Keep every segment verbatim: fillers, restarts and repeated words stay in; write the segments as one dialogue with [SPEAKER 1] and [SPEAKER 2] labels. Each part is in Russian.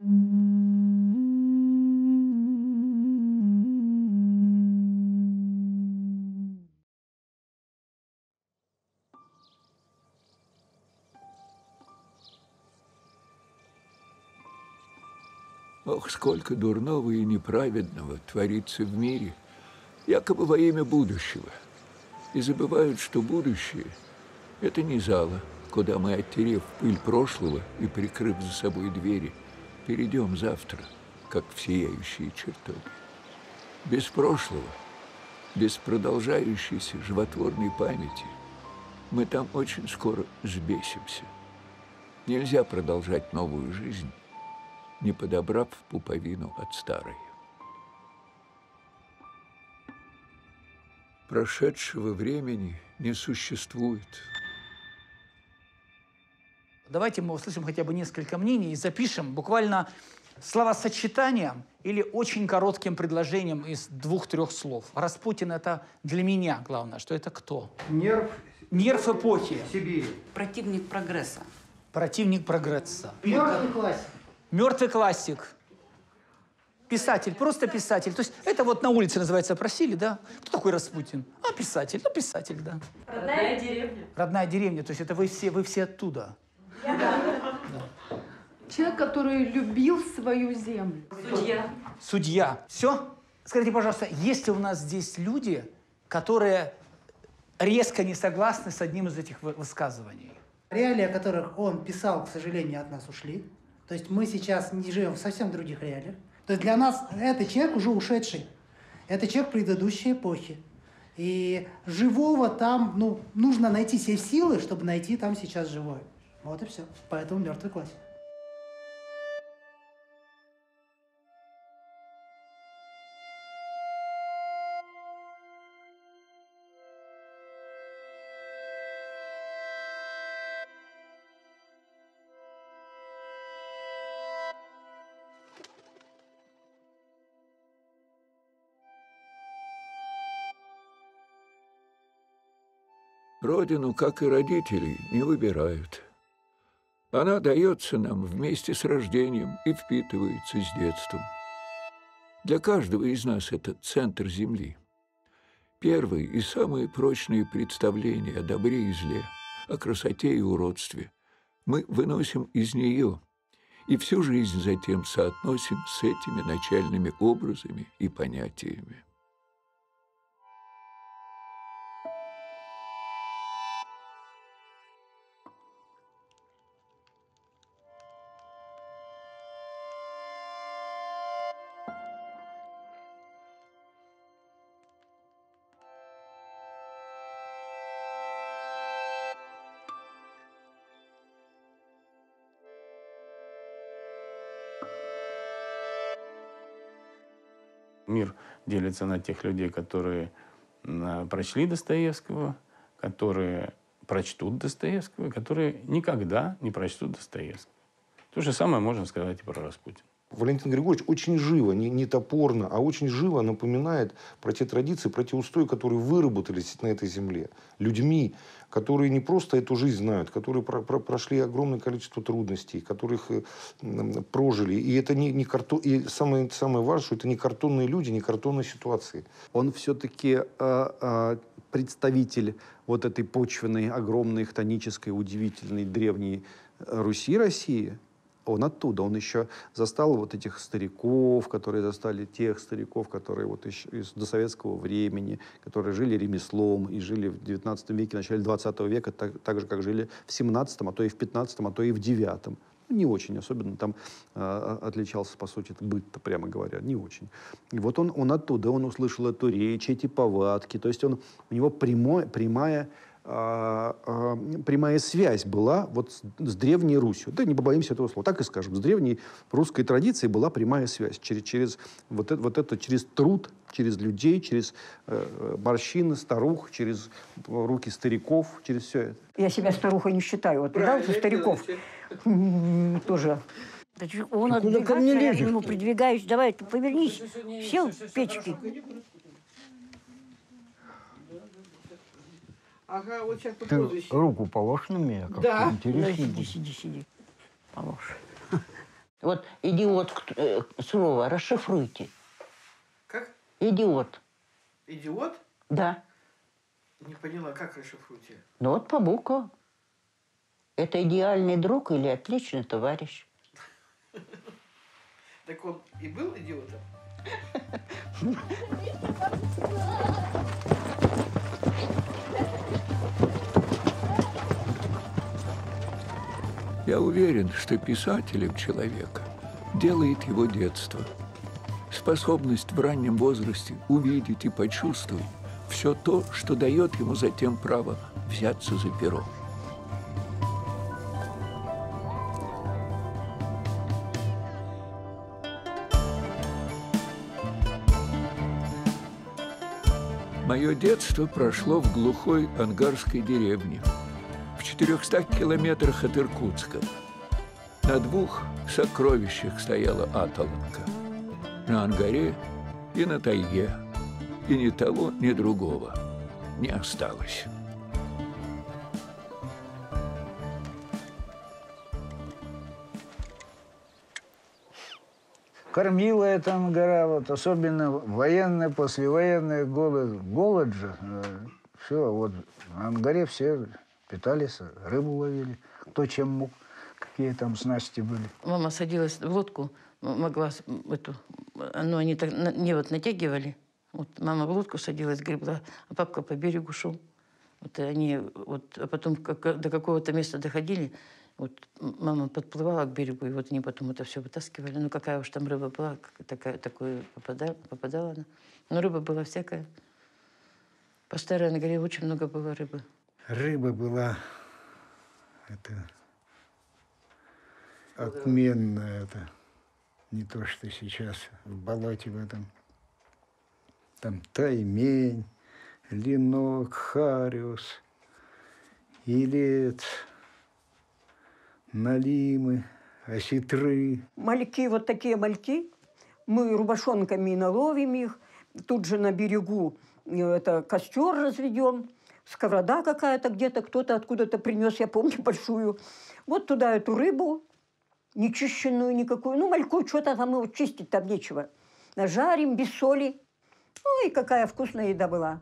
[SPEAKER 1] Ох, сколько дурного и неправедного творится в мире, якобы во имя будущего. И забывают, что будущее – это не зала, куда мы, оттерев пыль прошлого и прикрыв за собой двери, перейдем завтра, как в сияющие чертоги. Без прошлого, без продолжающейся животворной памяти мы там очень скоро сбесимся. Нельзя продолжать новую жизнь, не подобрав пуповину от старой. Прошедшего времени не существует.
[SPEAKER 2] Давайте мы услышим хотя бы несколько мнений и запишем буквально словосочетанием или очень коротким предложением из двух-трех слов. Распутин – это для меня главное, что это кто?
[SPEAKER 3] Нерв.
[SPEAKER 2] Нерв эпохи.
[SPEAKER 3] Сибири.
[SPEAKER 4] Противник прогресса.
[SPEAKER 2] Противник прогресса.
[SPEAKER 3] Мертвый классик.
[SPEAKER 2] Мертвый классик. Писатель, просто писатель. То есть это вот на улице называется, просили, да? Кто такой Распутин? А, писатель. Ну, писатель, да.
[SPEAKER 4] Родная деревня.
[SPEAKER 2] Родная деревня. То есть это вы все, вы все оттуда. Да.
[SPEAKER 5] Человек, который любил свою землю.
[SPEAKER 4] Судья.
[SPEAKER 2] Судья. Все? Скажите, пожалуйста, есть ли у нас здесь люди, которые резко не согласны с одним из этих высказываний?
[SPEAKER 6] Реалии, о которых он писал, к сожалению, от нас ушли. То есть мы сейчас не живем в совсем других реалиях. То есть для нас это человек уже ушедший. Это человек предыдущей эпохи. И живого там, ну, нужно найти все силы, чтобы найти там сейчас живое. Вот и все. Поэтому мертвый классик.
[SPEAKER 1] Родину, как и родителей, не выбирают. Она дается нам вместе с рождением и впитывается с детством. Для каждого из нас это центр Земли. Первые и самые прочные представления о добре и зле, о красоте и уродстве мы выносим из нее и всю жизнь затем соотносим с этими начальными образами и понятиями.
[SPEAKER 7] Мир делится на тех людей, которые прочли Достоевского, которые прочтут Достоевского, которые никогда не прочтут Достоевского. То же самое можно сказать и про Распутина.
[SPEAKER 8] Валентин Григорьевич очень живо, не, не топорно, а очень живо напоминает про те традиции, про те устои, которые выработались на этой земле. Людьми, которые не просто эту жизнь знают, которые про, про, прошли огромное количество трудностей, которых э, прожили. И это не, не картон, и самое, самое важное, что это не картонные люди, не картонные ситуации.
[SPEAKER 9] Он все-таки э, э, представитель вот этой почвенной, огромной, хтонической, удивительной, древней Руси, России. Он оттуда, он еще застал вот этих стариков, которые застали тех стариков, которые вот еще из досоветского времени, которые жили ремеслом и жили в девятнадцатом веке, в начале двадцатого века, так, так же, как жили в семнадцатом, а то и в пятнадцатом, а то и в девятом. Не очень, особенно там э, отличался, по сути, быт-то, прямо говоря, не очень. И вот он, он оттуда, он услышал эту речь, эти повадки, то есть он, у него прямой, прямая, э, э, прямая связь была вот с, с Древней Русью. Да не побоимся этого слова, так и скажем, с древней русской традицией была прямая связь через, через вот, это, вот это, через труд, через людей, через э, морщины старух, через руки стариков, через все это.
[SPEAKER 10] Я себя старухой не считаю. Вот да, у стариков тоже. Он отдвигается, я к нему придвигаюсь. Давай, ты повернись. Сел в печке.
[SPEAKER 3] Ага, вот сейчас
[SPEAKER 11] Ты руку положишь на меня?
[SPEAKER 3] Да.
[SPEAKER 10] Да, сиди, сиди, сиди. Положь. Вот идиот, э, слово расшифруйте.
[SPEAKER 3] Как?
[SPEAKER 10] Идиот.
[SPEAKER 3] Идиот?
[SPEAKER 10] Да.
[SPEAKER 3] Не поняла, как расшифруйте?
[SPEAKER 10] Ну вот по буквам. Это идеальный друг или отличный товарищ.
[SPEAKER 3] Так он и был идиотом?
[SPEAKER 1] Я уверен, что писателем человека делает его детство. Способность в раннем возрасте увидеть и почувствовать все то, что дает ему затем право взяться за перо. Мое детство прошло в глухой ангарской деревне, в четырехстах километрах от Иркутска. На двух сокровищах стояла Аталанка. На ангаре и на тайге. И ни того, ни другого не осталось.
[SPEAKER 11] Кормила эта ангара, вот, особенно военные, послевоенные годы. Голод же. Все, вот в ангаре все питались, рыбу ловили. Кто чем мог, какие там снасти были.
[SPEAKER 4] Мама садилась в лодку, могла эту, ну, они так не вот натягивали. Вот мама в лодку садилась, гребла, а папка по берегу шел. Вот они, вот, а потом как, до какого-то места доходили, вот мама подплывала к берегу, и вот они потом это все вытаскивали. Ну, какая уж там рыба была, такая, такое попадала, попадала она. Но рыба была всякая. По старой ангаре очень много было рыбы.
[SPEAKER 11] Рыба была, это, отменная, это, не то, что сейчас в болоте в этом. Там таймень, ленок, хариус, илец, налимы, осетры.
[SPEAKER 10] Мальки, вот такие мальки, мы рубашонками наловим их, тут же на берегу это, костер разведем, сковорода какая-то где-то, кто-то откуда-то принес, я помню, большую. Вот туда эту рыбу, нечищенную никакую, ну, мальку, что-то там его чистить там нечего. Нажарим без соли. Ой, какая вкусная еда была.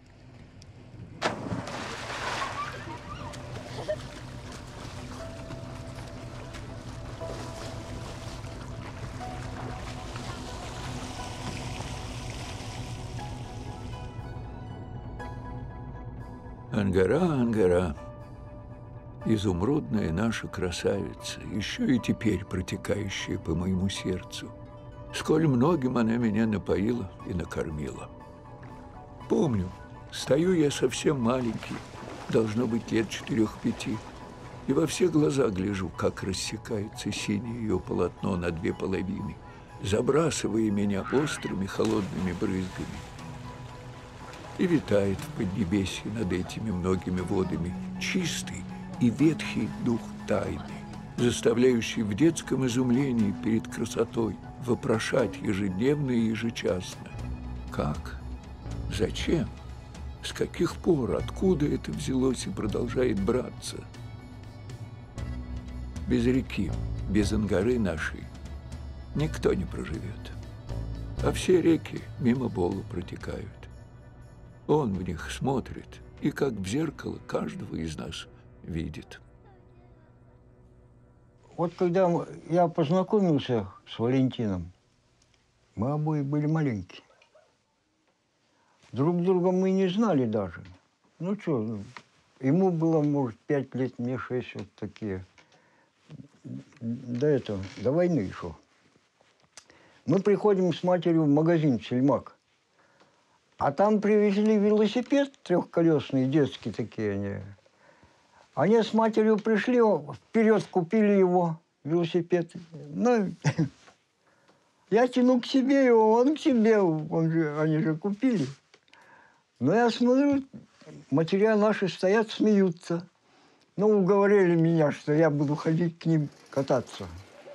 [SPEAKER 1] Ангара, Ангара, изумрудная наша красавица, еще и теперь протекающая по моему сердцу. Сколь многим она меня напоила и накормила. Помню, стою я совсем маленький, должно быть лет четырех-пяти, и во все глаза гляжу, как рассекается синее ее полотно на две половины, забрасывая меня острыми холодными брызгами. И витает в поднебесье над этими многими водами чистый и ветхий дух тайны, заставляющий в детском изумлении перед красотой вопрошать ежедневно и ежечасно. Как? Зачем? С каких пор? Откуда это взялось и продолжает браться? Без реки, без ангары нашей никто не проживет. А все реки мимо Бола протекают. Он в них смотрит и, как в зеркало, каждого из нас видит.
[SPEAKER 11] Вот когда я познакомился с Валентином, мы обои были маленькие. Друг друга мы не знали даже. Ну что, ему было, может, пять лет, мне шесть, вот такие. До этого, до войны еще. Мы приходим с матерью в магазин «Сельмак». А там привезли велосипед трехколесный, детские такие они. Они с матерью пришли, вперед купили его, велосипед. Ну, я тяну к себе его, он к себе, он же, они же купили. Но я смотрю, матеря наши стоят, смеются. Ну, уговорили меня, что я буду ходить к ним кататься.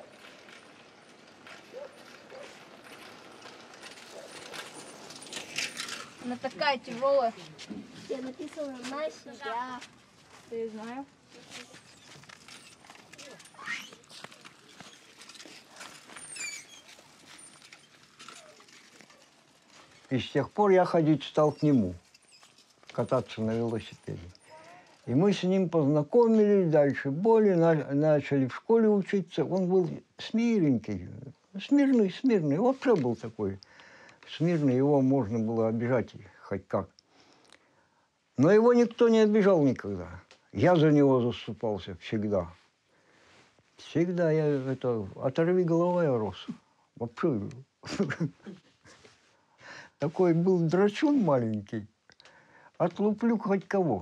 [SPEAKER 12] Она такая тяжелая. Я написала на себя. Ты знаю.
[SPEAKER 11] И с тех пор я ходить стал к нему, кататься на велосипеде. И мы с ним познакомились, дальше более, на, начали в школе учиться. Он был смиренький, смирный, смирный, вообще был такой смирный, его можно было обижать хоть как. Но его никто не обижал никогда. Я за него заступался всегда. Всегда я это, оторви голова, я рос. Вообще. Такой был драчун маленький. Отлуплю хоть кого.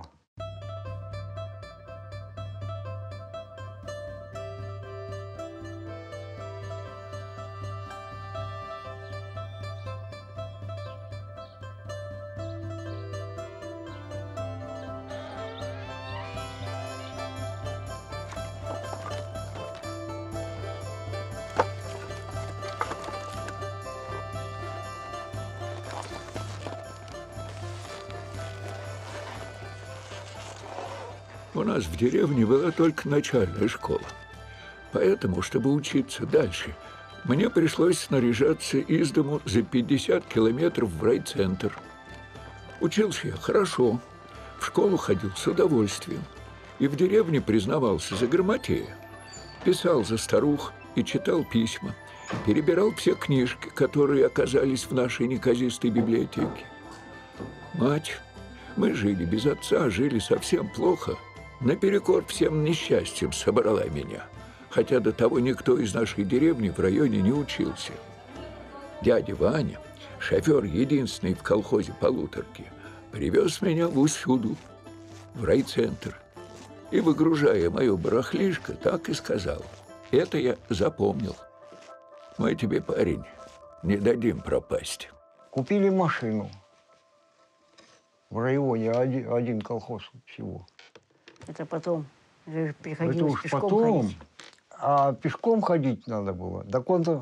[SPEAKER 1] У нас в деревне была только начальная школа. Поэтому, чтобы учиться дальше, мне пришлось снаряжаться из дому за пятьдесят километров в райцентр. Учился я хорошо, в школу ходил с удовольствием. И в деревне признавался за грамотея. Писал за старух и читал письма. Перебирал все книжки, которые оказались в нашей неказистой библиотеке. Мать, мы жили без отца, жили совсем плохо. Наперекор всем несчастьям собрала меня, хотя до того никто из нашей деревни в районе не учился. Дядя Ваня, шофер единственный в колхозе полуторки, привез меня в Усюду, в райцентр, и, выгружая мое барахлишко, так и сказал: это я запомнил. Мы тебе, парень, не дадим пропасть.
[SPEAKER 11] Купили машину. В районе один, один колхоз всего.
[SPEAKER 10] Это потом же
[SPEAKER 11] Это
[SPEAKER 10] приходилось
[SPEAKER 11] уж
[SPEAKER 10] пешком
[SPEAKER 11] потом.
[SPEAKER 10] ходить.
[SPEAKER 11] А пешком ходить надо было. Так он-то...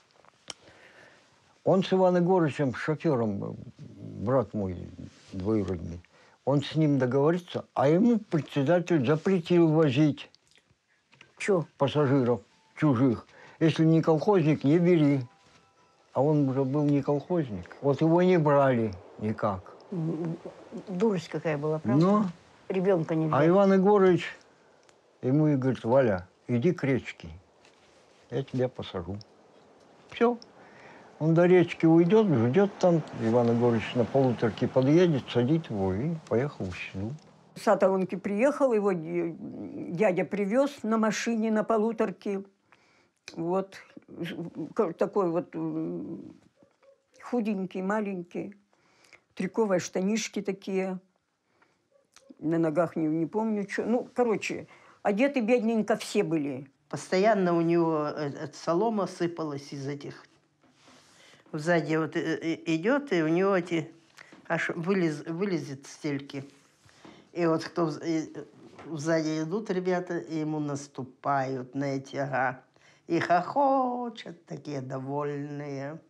[SPEAKER 11] Он с Иваном Егорычем, шофером, брат мой двоюродный, он с ним договорится, а ему председатель запретил возить
[SPEAKER 10] Чё?
[SPEAKER 11] пассажиров чужих. Если не колхозник, не бери. А он уже был не колхозник. Вот его не брали никак.
[SPEAKER 10] Дурость какая была, правда?
[SPEAKER 11] Но...
[SPEAKER 10] Ребенка не взяли.
[SPEAKER 11] А Иван Егорыч ему и говорит: Валя, иди к речке, я тебя посажу. Все. Он до речки уйдет, ждет там. Иван Егорыч на полуторке подъедет, садит его и поехал в Усюду.
[SPEAKER 10] С Аталонки приехал, его дядя привез на машине на полуторке. Вот такой вот худенький, маленький, триковые штанишки такие. На ногах не, не помню, что. Ну, короче, одеты бедненько все были.
[SPEAKER 13] Постоянно у него солома сыпалась из этих. Сзади вот идет, и у него эти аж вылез, вылезет стельки. И вот кто сзади идут ребята, и ему наступают на эти, ага. И хохочут, такие довольные.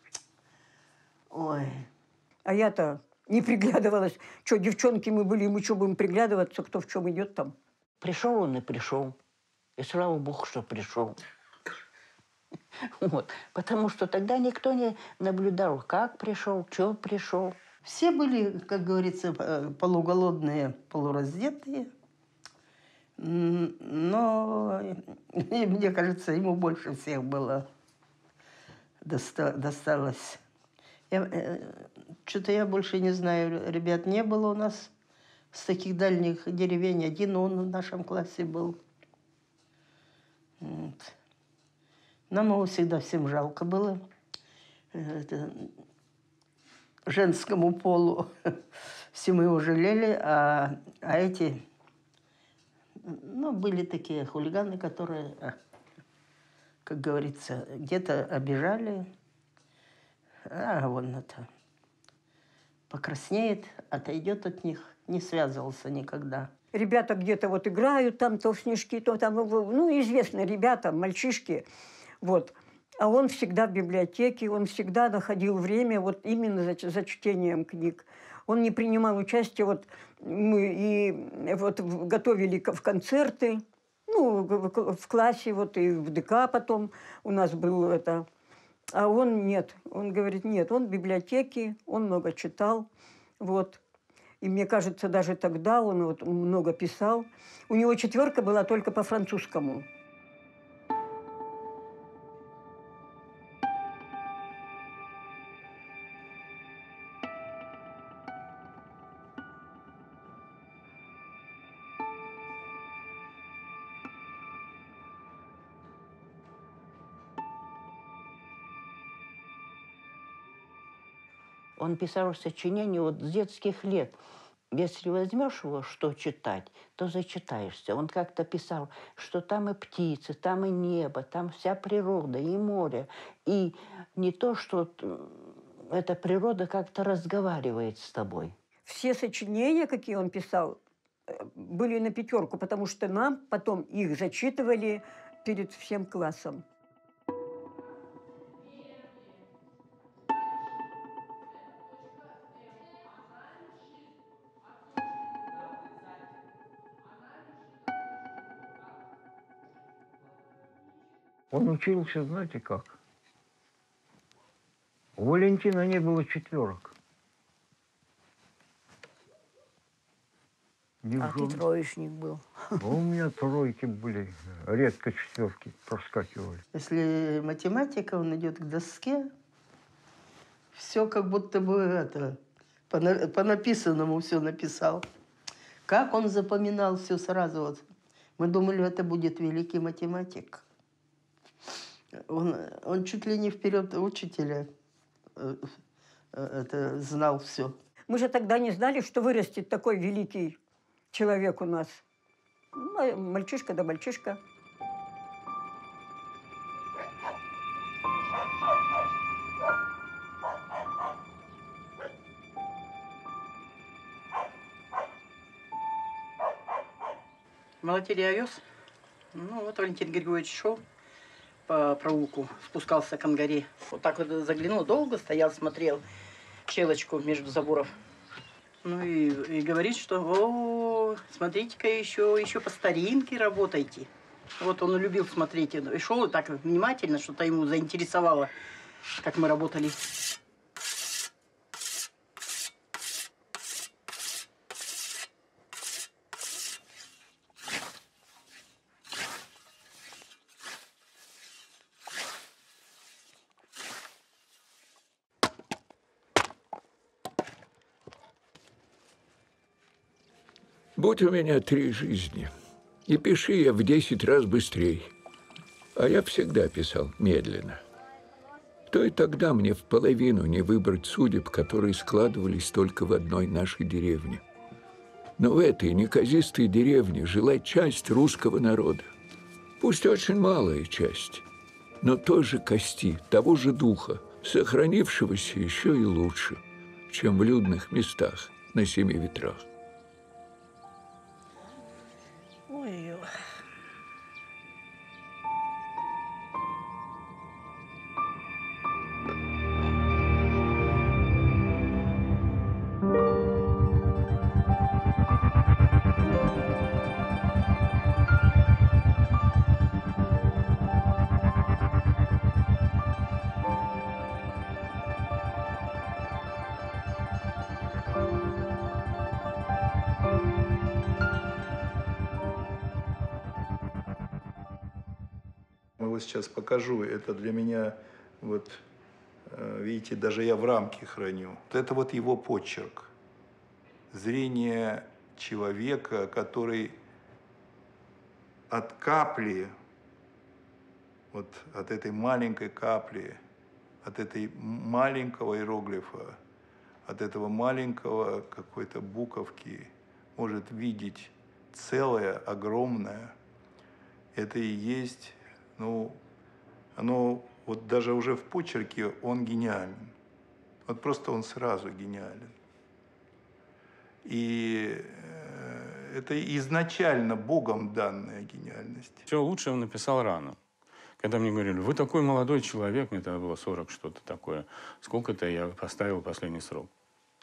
[SPEAKER 13] Ой.
[SPEAKER 10] А я-то не приглядывалась. Что, девчонки мы были, мы что будем приглядываться, кто в чем идет там?
[SPEAKER 4] Пришел он и пришел. И слава богу, что пришел. Вот. Потому что тогда никто не наблюдал, как пришел, что пришел.
[SPEAKER 13] Все были, как говорится, полуголодные, полураздетые. Но, мне кажется, ему больше всех было досталось. Что-то я больше не знаю. Ребят не было у нас с таких дальних деревень. Один он в нашем классе был. Вот. Нам его всегда всем жалко было. Это, женскому полу. Все мы его жалели, а, а эти... Ну, были такие хулиганы, которые, как говорится, где-то обижали. А вон это покраснеет, отойдет от них, не связывался никогда.
[SPEAKER 10] Ребята где-то вот играют, там то в снежки, то там, ну, известные ребята, мальчишки, вот. А он всегда в библиотеке, он всегда находил время вот именно за, за чтением книг. Он не принимал участия, вот мы и вот готовили в концерты, ну, в классе, вот и в ДК потом у нас был это... А он нет. Он говорит, нет, он в библиотеке, он много читал. Вот. И мне кажется, даже тогда он вот много писал. У него четверка была только по французскому.
[SPEAKER 14] Он писал сочинения вот с детских лет. Если возьмешь его, что читать, то зачитаешься. Он как-то писал, что там и птицы, там и небо, там вся природа, и море. И не то, что эта природа как-то разговаривает с тобой.
[SPEAKER 10] Все сочинения, какие он писал, были на пятерку, потому что нам потом их зачитывали перед всем классом.
[SPEAKER 11] Он учился, знаете как? У Валентина не было четверок. Не
[SPEAKER 4] А ты троечник был.
[SPEAKER 11] А у меня тройки были, редко четверки проскакивали.
[SPEAKER 13] Если математика, он идет к доске, все как будто бы это, по, на, по написанному все написал. Как он запоминал все сразу. Вот. Мы думали, это будет великий математик. Он, он чуть ли не вперед учителя э, э, это, знал все.
[SPEAKER 10] Мы же тогда не знали, что вырастет такой великий человек у нас. Ну, мальчишка да мальчишка.
[SPEAKER 3] Молотили овес. Ну, вот Валентин Григорьевич шел по проулку, спускался к ангаре. Вот так вот заглянул, долго стоял, смотрел в щелочку между заборов. Ну и, и говорит, что, о, смотрите-ка, еще, еще по старинке работайте. Вот он любил смотреть. И шел так внимательно, что-то ему заинтересовало, как мы работали.
[SPEAKER 1] Будь у меня три жизни, и пиши я в десять раз быстрее. А я всегда писал медленно. То и тогда мне в половину не выбрать судеб, которые складывались только в одной нашей деревне. Но в этой неказистой деревне жила часть русского народа. Пусть очень малая часть, но той же кости, того же духа, сохранившегося еще и лучше, чем в людных местах на семи ветрах.
[SPEAKER 3] Ой-ой.
[SPEAKER 15] Сейчас покажу. Это для меня, вот, видите, даже я в рамке храню. Это вот его почерк. Зрение человека, который от капли, вот от этой маленькой капли, от этой маленького иероглифа, от этого маленького какой-то буковки может видеть целое, огромное. Это и есть... Ну, оно вот даже уже в почерке он гениален. Вот просто он сразу гениален. И это изначально Богом данная гениальность.
[SPEAKER 7] Все лучше он написал рано. Когда мне говорили, вы такой молодой человек, мне тогда было сорок что-то такое, сколько-то я поставил последний срок.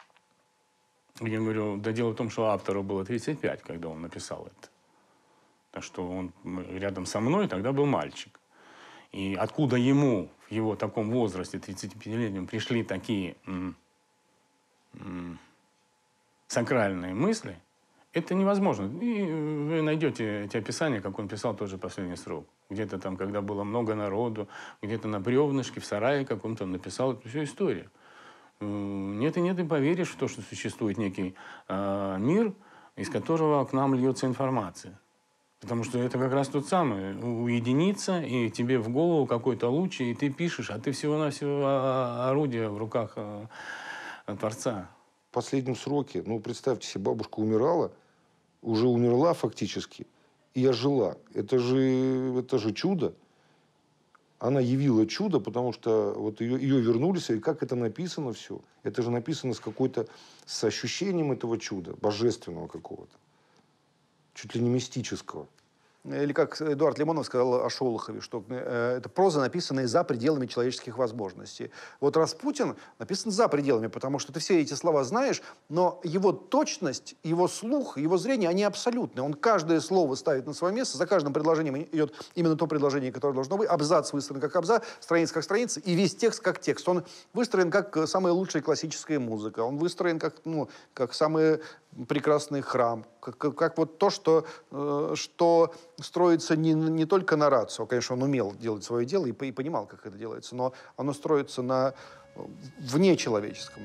[SPEAKER 7] Я говорю, да дело в том, что автору было тридцать пять, когда он написал это. Так что он рядом со мной тогда был мальчик. И откуда ему в его таком возрасте, тридцатипятилетнем, пришли такие м, м, сакральные мысли, это невозможно. И вы найдете эти описания, как он писал тоже «Последний срок». Где-то там, когда было много народу, где-то на бревнышке, в сарае каком-то он написал эту всю историю. Нет и нет, и поверишь в то, что существует некий э, мир, из которого к нам льется информация. Потому что это как раз тот самый, уединиться, и тебе в голову какой-то луч, и ты пишешь, а ты всего-навсего орудие в руках э, Творца.
[SPEAKER 8] В последнем сроке, ну, представьте себе, бабушка умирала, уже умерла фактически, и я жила. Это же, это же чудо. Она явила чудо, потому что вот ее, ее вернулись, и как это написано все. Это же написано с какой-то, с ощущением этого чуда, божественного какого-то. Чуть ли не мистического.
[SPEAKER 9] Или как Эдуард Лимонов сказал о Шолохове, что э, это проза, написанная за пределами человеческих возможностей. Вот Распутин написан за пределами, потому что ты все эти слова знаешь, но его точность, его слух, его зрение, они абсолютны. Он каждое слово ставит на свое место, за каждым предложением идет именно то предложение, которое должно быть. Абзац выстроен как абзац, страница как страница, и весь текст как текст. Он выстроен как самая лучшая классическая музыка. Он выстроен как, ну, как самый прекрасный храм. Как, как, как вот то, что, э, что строится не, не только на рацио. Конечно, он умел делать свое дело и, и понимал, как это делается, но оно строится на внечеловеческом.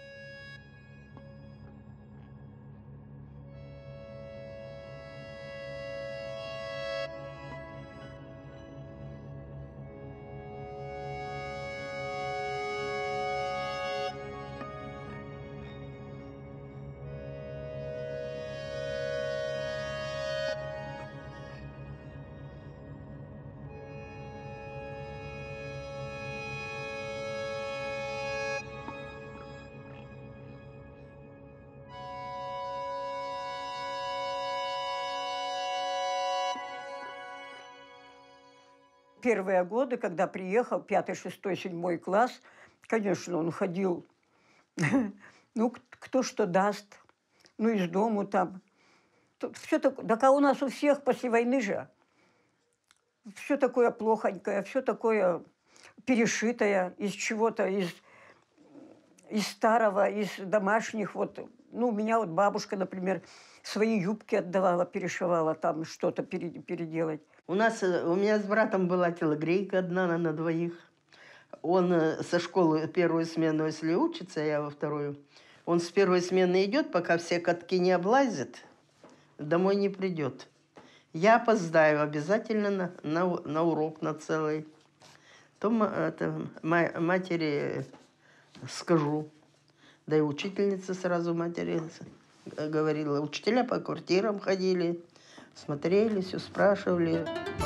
[SPEAKER 10] Первые годы, когда приехал, пятый, шестой, седьмой класс, конечно, он ходил, ну, кто что даст, ну, из дому там. Все такое, да у нас у всех после войны же. Все такое плохонькое, все такое перешитое из чего-то, из, из старого, из домашних. Вот. Ну, у меня вот бабушка, например, свои юбки отдавала, перешивала, там что-то переделать.
[SPEAKER 13] У нас, у меня с братом была телогрейка одна на, на двоих. Он со школы первую смену, если учится, я во вторую, он с первой смены идет, пока все катки не облазят, домой не придет. Я опоздаю обязательно на, на, на урок, на целый. То это, матери скажу. Да и учительница сразу матери говорила. Учителя по квартирам ходили. Смотрели, все спрашивали.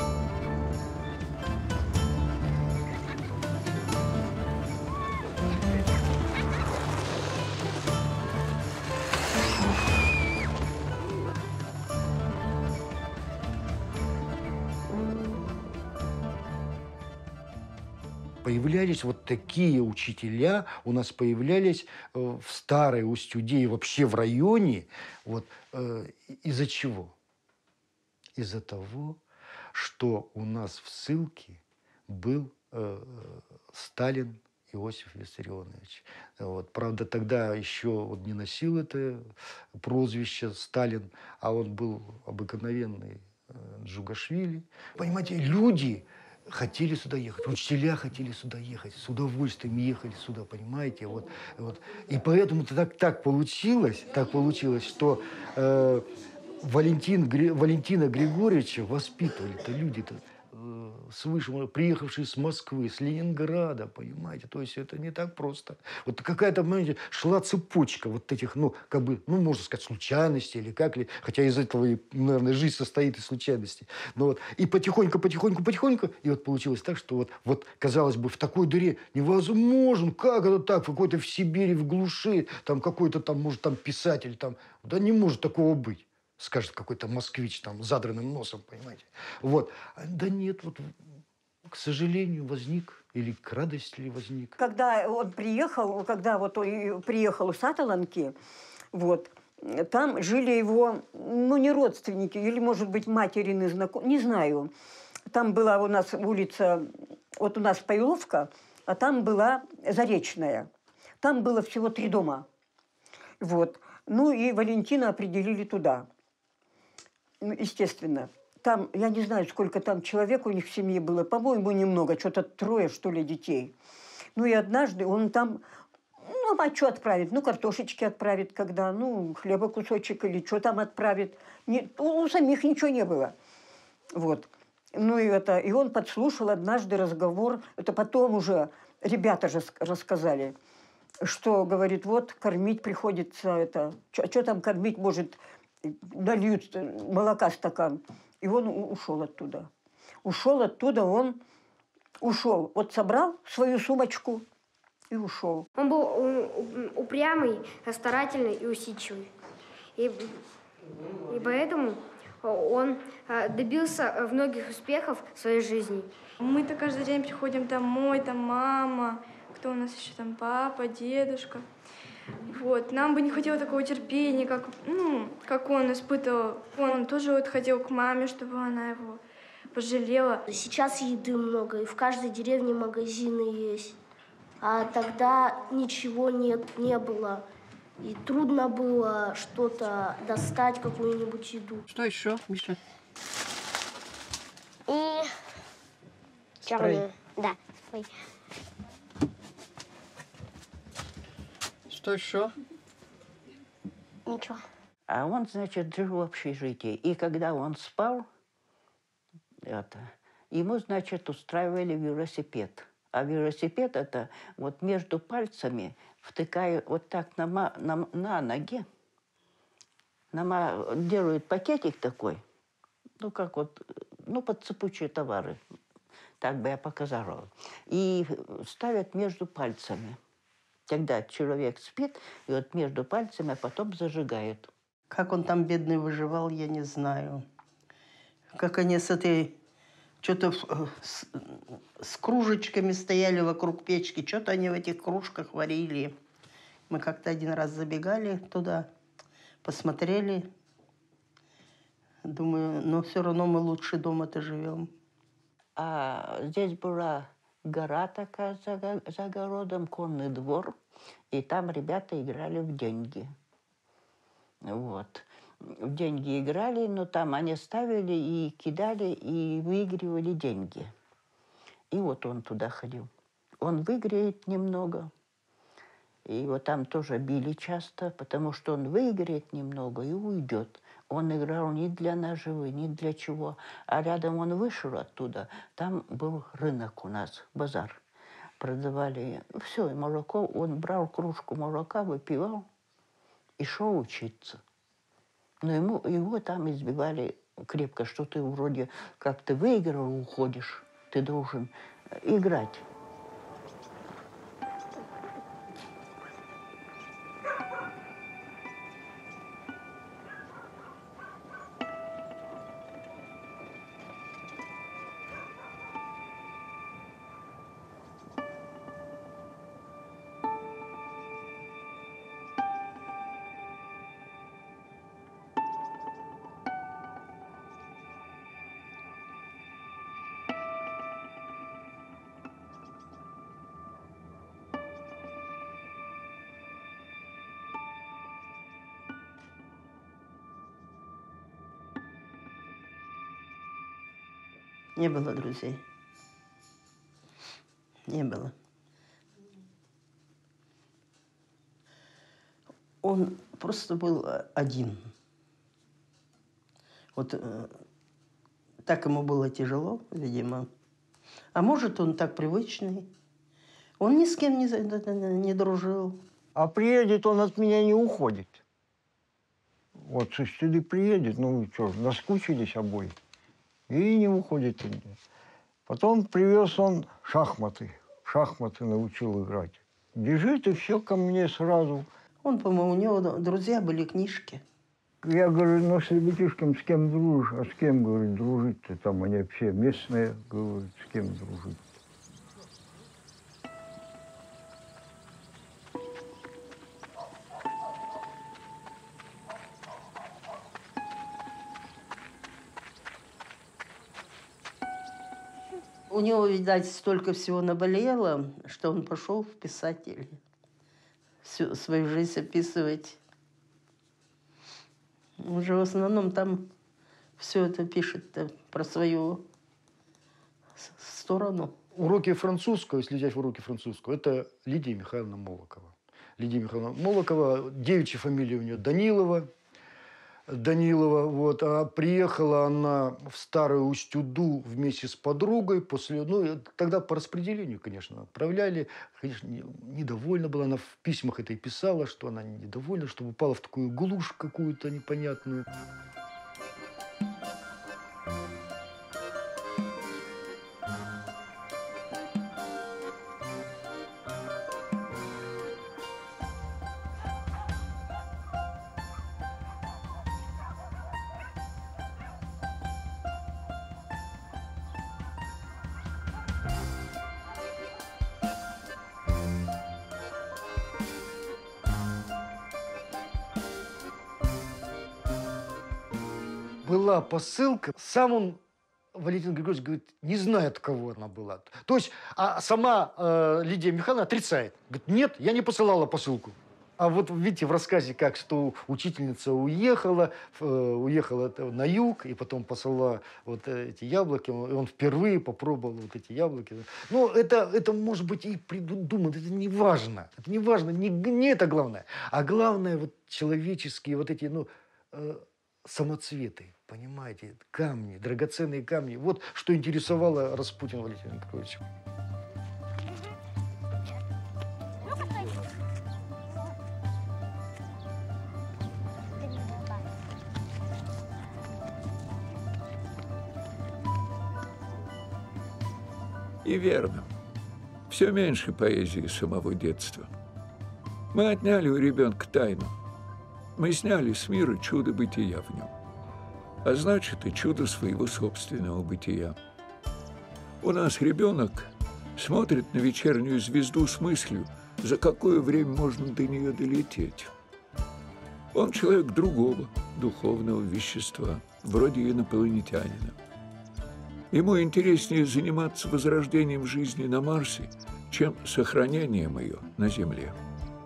[SPEAKER 16] Появлялись вот такие учителя, у нас появлялись э, в Старой Усть-Уде и вообще в районе. Вот, э, из-за чего? Из-за того, что у нас в ссылке был э, Сталин Иосиф Виссарионович. Вот. Правда, тогда еще он не носил это прозвище Сталин, а он был обыкновенный э, Джугашвили. Понимаете, люди хотели сюда ехать, учителя хотели сюда ехать, с удовольствием ехали сюда, понимаете, вот, вот. И поэтому так, так получилось, так получилось, что э, Валентин, Валентина Григорьевича воспитывали-то люди-то э, свыше, приехавшие с Москвы, с Ленинграда, понимаете, то есть это не так просто. Вот какая-то, понимаете, шла цепочка вот этих, ну, как бы, ну, можно сказать, случайностей или как ли, хотя из этого, и, наверное, жизнь состоит из случайностей. Но вот, и потихоньку, потихоньку, потихоньку, и вот получилось так, что вот, вот казалось бы, в такой дыре невозможно, как это так, какой-то в Сибири, в глуши, там какой-то там, может, там писатель, там, да не может такого быть. Скажет какой-то москвич там с задранным носом, понимаете. Вот. Да нет, вот, к сожалению, возник, или к радости ли возник.
[SPEAKER 10] Когда он приехал, когда вот он приехал у Саталанки, вот, там жили его, ну, не родственники, или, может быть, материны знакомые, не знаю. там была у нас улица, вот у нас Пайловка, а там была Заречная. Там было всего три дома. Вот. Ну и Валентина определили туда. Ну, естественно. Там, я не знаю, сколько там человек у них в семье было, по-моему, немного, что-то трое, что ли, детей. Ну и однажды он там, ну, а что отправит? Ну, картошечки отправит, когда, ну, хлеба кусочек или что там отправит. Не, у, у самих ничего не было. Вот. Ну и это, и он подслушал однажды разговор, это потом уже ребята же рассказали, что, говорит, вот, кормить приходится, это, что там кормить, может, нальют молока стакан. И он ушел оттуда. Ушел оттуда, он ушел. Вот собрал свою сумочку и ушел.
[SPEAKER 17] Он был упрямый, старательный и усидчивый. И, и поэтому он добился многих успехов в своей жизни.
[SPEAKER 18] Мы-то каждый день приходим домой, там мама, кто у нас еще там, папа, дедушка. Вот. Нам бы не хватило такого терпения, как, ну, как он испытывал. Он тоже вот ходил к маме, чтобы она его пожалела.
[SPEAKER 12] Сейчас еды много, и в каждой деревне магазины есть. А тогда ничего нет, не было. И трудно было что-то достать, какую-нибудь еду.
[SPEAKER 13] Что еще, Миша?
[SPEAKER 12] И черную. Да, спрей.
[SPEAKER 13] Что еще?
[SPEAKER 12] Ничего.
[SPEAKER 14] А он, значит, жил в общежитии. И когда он спал, это, ему, значит, устраивали велосипед. А велосипед это вот между пальцами втыкают вот так на, на, на ноге. На, делают пакетик такой, ну, как вот, ну, под цепучие товары. Так бы я показала. И ставят между пальцами. Когда человек спит, и вот между пальцами, а потом зажигают.
[SPEAKER 13] Как он там, бедный, выживал, я не знаю. Как они с этой... Что-то с, с кружечками стояли вокруг печки. Что-то они в этих кружках варили. Мы как-то один раз забегали туда, посмотрели. Думаю, но все равно мы лучше дома-то живем.
[SPEAKER 14] А здесь была гора такая за, за огородом, конный двор. И там ребята играли в деньги. Вот. В деньги играли, но там они ставили и кидали, и выигрывали деньги. И вот он туда ходил. Он выиграет немного. И его там тоже били часто, потому что он выиграет немного и уйдет. Он играл не для наживы, не для чего. А рядом он вышел оттуда. Там был рынок у нас, базар. Продавали все, и молоко. Он брал кружку молока, выпивал и шел учиться. Но ему, его там избивали крепко, что ты вроде как ты выиграл, уходишь, ты должен играть.
[SPEAKER 13] Не было друзей. Не было. Он просто был один. Вот э, так ему было тяжело, видимо. А может, он так привычный. Он ни с кем не, не дружил.
[SPEAKER 11] А приедет, он от меня не уходит. Вот со стены приедет, ну что, наскучились обои. И не уходит. Потом привез он шахматы. Шахматы научил играть. Бежит и все ко мне сразу.
[SPEAKER 13] Он, по-моему, у него друзья были, книжки.
[SPEAKER 11] Я говорю, ну с ребятишками с кем дружишь? А с кем, говорит, дружить-то? Там они все местные, говорят, с кем дружить?
[SPEAKER 13] У него, видать, столько всего наболело, что он пошел в писатели. Всю свою жизнь описывать. Он же в основном там все это пишет про свою сторону.
[SPEAKER 16] Уроки французского, если взять уроки французского, это Лидия Михайловна Молокова. Лидия Михайловна Молокова, девичья фамилия у нее Данилова. Данилова, вот, а приехала она в Старую Усть-Уду вместе с подругой после, ну, тогда по распределению, конечно, отправляли, конечно, недовольна была, она в письмах это и писала, что она недовольна, что попала в такую глушь какую-то непонятную. Была посылка, сам он, Валентин Григорьевич, говорит, не знает, кого она была. То есть, а сама э, Лидия Михайловна отрицает. Говорит, нет, я не посылала посылку. А вот видите в рассказе, как что учительница уехала, э, уехала на юг, и потом посылала вот эти яблоки, и он впервые попробовал вот эти яблоки. Ну, это, это может быть и придумано, это не важно. Это не важно, не, не это главное. А главное, вот человеческие вот эти, ну, э, самоцветы, понимаете, камни, драгоценные камни. Вот что интересовало Распутина Валентина Петровича.
[SPEAKER 1] И верно. Все меньше поэзии самого детства. Мы отняли у ребенка тайну. Мы сняли с мира чудо бытия в нем, а значит и чудо своего собственного бытия. У нас ребенок смотрит на вечернюю звезду с мыслью, за какое время можно до нее долететь. Он человек другого духовного вещества, вроде инопланетянина. Ему интереснее заниматься возрождением жизни на Марсе, чем сохранением ее на Земле.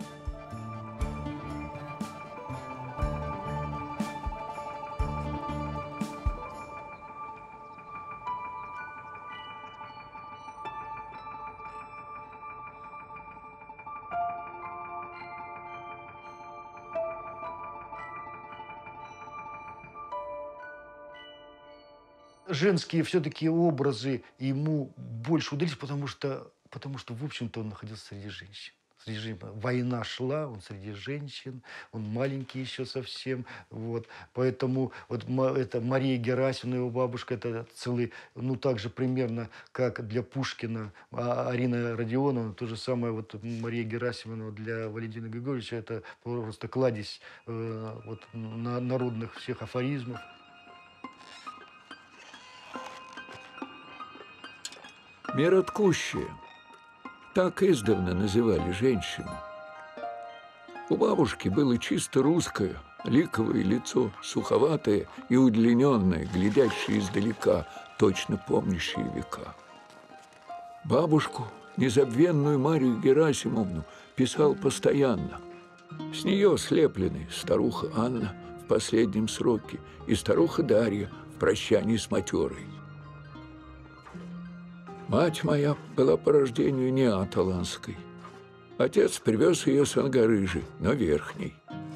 [SPEAKER 16] Женские все-таки образы ему больше удались, потому что, потому что, в общем-то, он находился среди женщин. Среди женщин. Война шла, он среди женщин, он маленький еще совсем. Вот. Поэтому вот это Мария Герасимовна, его бабушка, это целый, ну, так же примерно, как для Пушкина а Арина Родионовна, то же самое вот Мария Герасимовна для Валентина Григорьевича, это просто кладезь э, вот, на, народных всех афоризмов.
[SPEAKER 1] Мироткущие. Так издавна называли женщину. У бабушки было чисто русское, ликовое лицо, суховатое и удлиненное, глядящее издалека, точно помнящее века. Бабушку, незабвенную Марию Герасимовну, писал постоянно. С нее слеплены старуха Анна в последнем сроке и старуха Дарья в прощании с матерой. Мать моя была по рождению не аталанской. Отец привез ее с Ангарыжи, но верхней.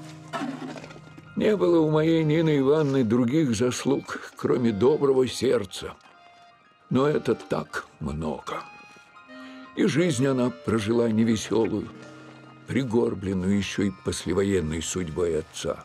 [SPEAKER 1] Не было у моей Нины Ивановны других заслуг, кроме доброго сердца. Но это так много. И жизнь она прожила невеселую, пригорбленную еще и послевоенной судьбой отца.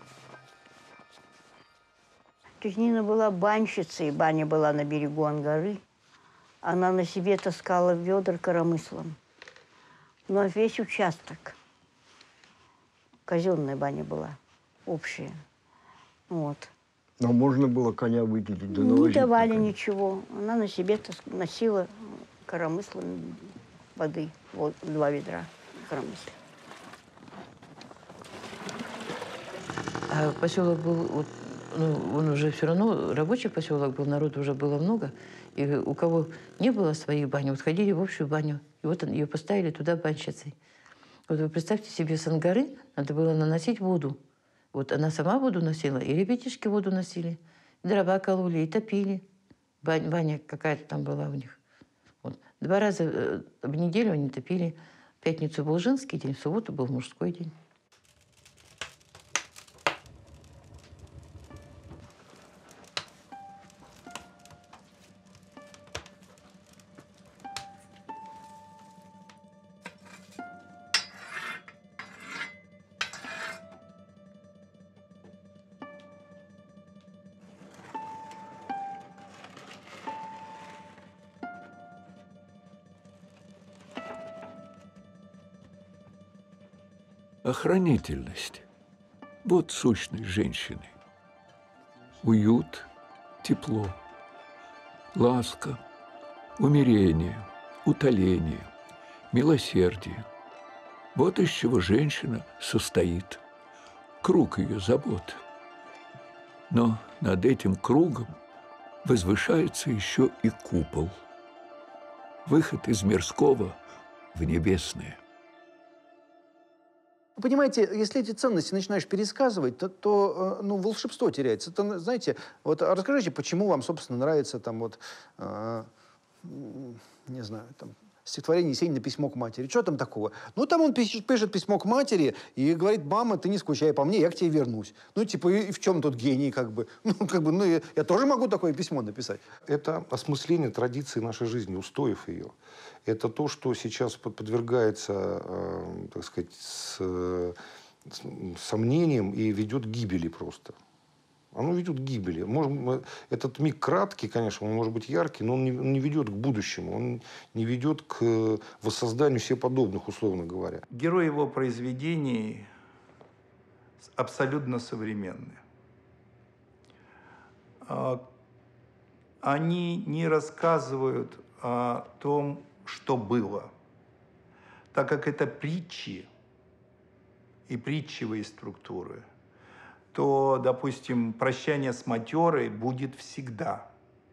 [SPEAKER 19] Нина была банщицей, баня была на берегу Ангары. Она на себе таскала ведра коромыслом. Но весь участок. Казенная баня была, общая. Вот.
[SPEAKER 11] Но можно было коня выкидить, да
[SPEAKER 19] не давали ничего. Она на себе носила коромыслом воды. Вот, два ведра коромысла.
[SPEAKER 4] А поселок был вот ну, он уже все равно, рабочий поселок был, народу уже было много. И у кого не было своей бани, вот ходили в общую баню. И вот ее поставили туда банщицей. Вот вы представьте себе, с Ангары надо было наносить воду. Вот она сама воду носила, и ребятишки воду носили. И дрова кололи, и топили. Баня, баня какая-то там была у них. Вот. Два раза в неделю они топили. В пятницу был женский день, в субботу был мужской день.
[SPEAKER 1] Охранительность – вот сущность женщины. Уют, тепло, ласка, умирение, утоление, милосердие. Вот из чего женщина состоит, круг ее забот. Но над этим кругом возвышается еще и купол. Выход из мирского в небесное.
[SPEAKER 9] Понимаете, если эти ценности начинаешь пересказывать, то, то ну, волшебство теряется. Это, знаете, вот расскажите, почему вам, собственно, нравится там вот, э, не знаю, там, стихотворение Есенина «Письмо к матери». Что там такого? Ну, там он пишет, пишет письмо к матери и говорит: мама, ты не скучай по мне, я к тебе вернусь. Ну, типа, и, и в чем тут гений, как бы? Ну, как бы, ну, я, я тоже могу такое письмо написать.
[SPEAKER 8] Это осмысление традиции нашей жизни, устоев ее. Это то, что сейчас подвергается, э, так сказать, с, с сомнением и ведет к гибели просто. Оно ведет к гибели. Может, этот миг краткий, конечно, он может быть яркий, но он не, он не ведет к будущему, он не ведет к воссозданию себе подобных, условно говоря.
[SPEAKER 15] Герои его произведений абсолютно современные. Они не рассказывают о том, что было, так как это притчи и притчевые структуры, то, допустим, прощание с матерой будет всегда.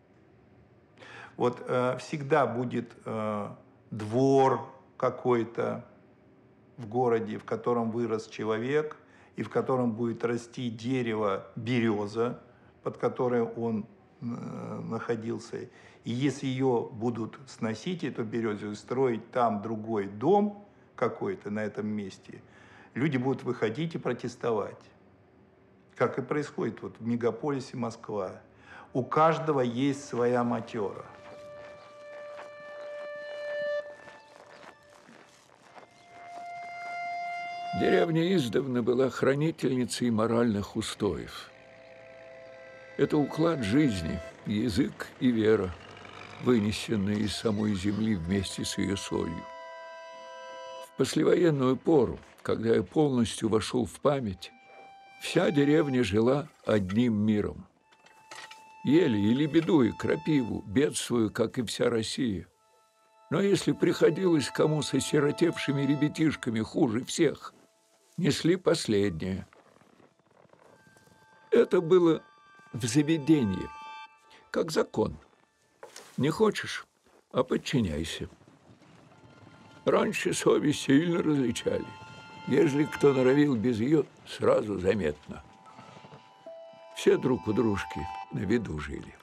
[SPEAKER 15] Вот э, всегда будет э, двор какой-то в городе, в котором вырос человек, и в котором будет расти дерево береза, под которой он э, находился. И если ее будут сносить, эту березу, и строить там другой дом какой-то на этом месте, люди будут выходить и протестовать. Как и происходит вот в мегаполисе Москва. У каждого есть своя матера.
[SPEAKER 1] Деревня издавна была хранительницей моральных устоев. Это уклад жизни, язык и вера, вынесенные из самой земли вместе с ее солью. В послевоенную пору, когда я полностью вошел в память, вся деревня жила одним миром. Ели и лебеду, и крапиву, бедствуя, как и вся Россия. Но если приходилось кому с осиротевшими ребятишками хуже всех, несли последнее. Это было в заведении, как закон. Не хочешь, а подчиняйся. Раньше совесть сильно различали. Ежели кто норовил без ее, сразу заметно. Все друг у дружки на виду жили.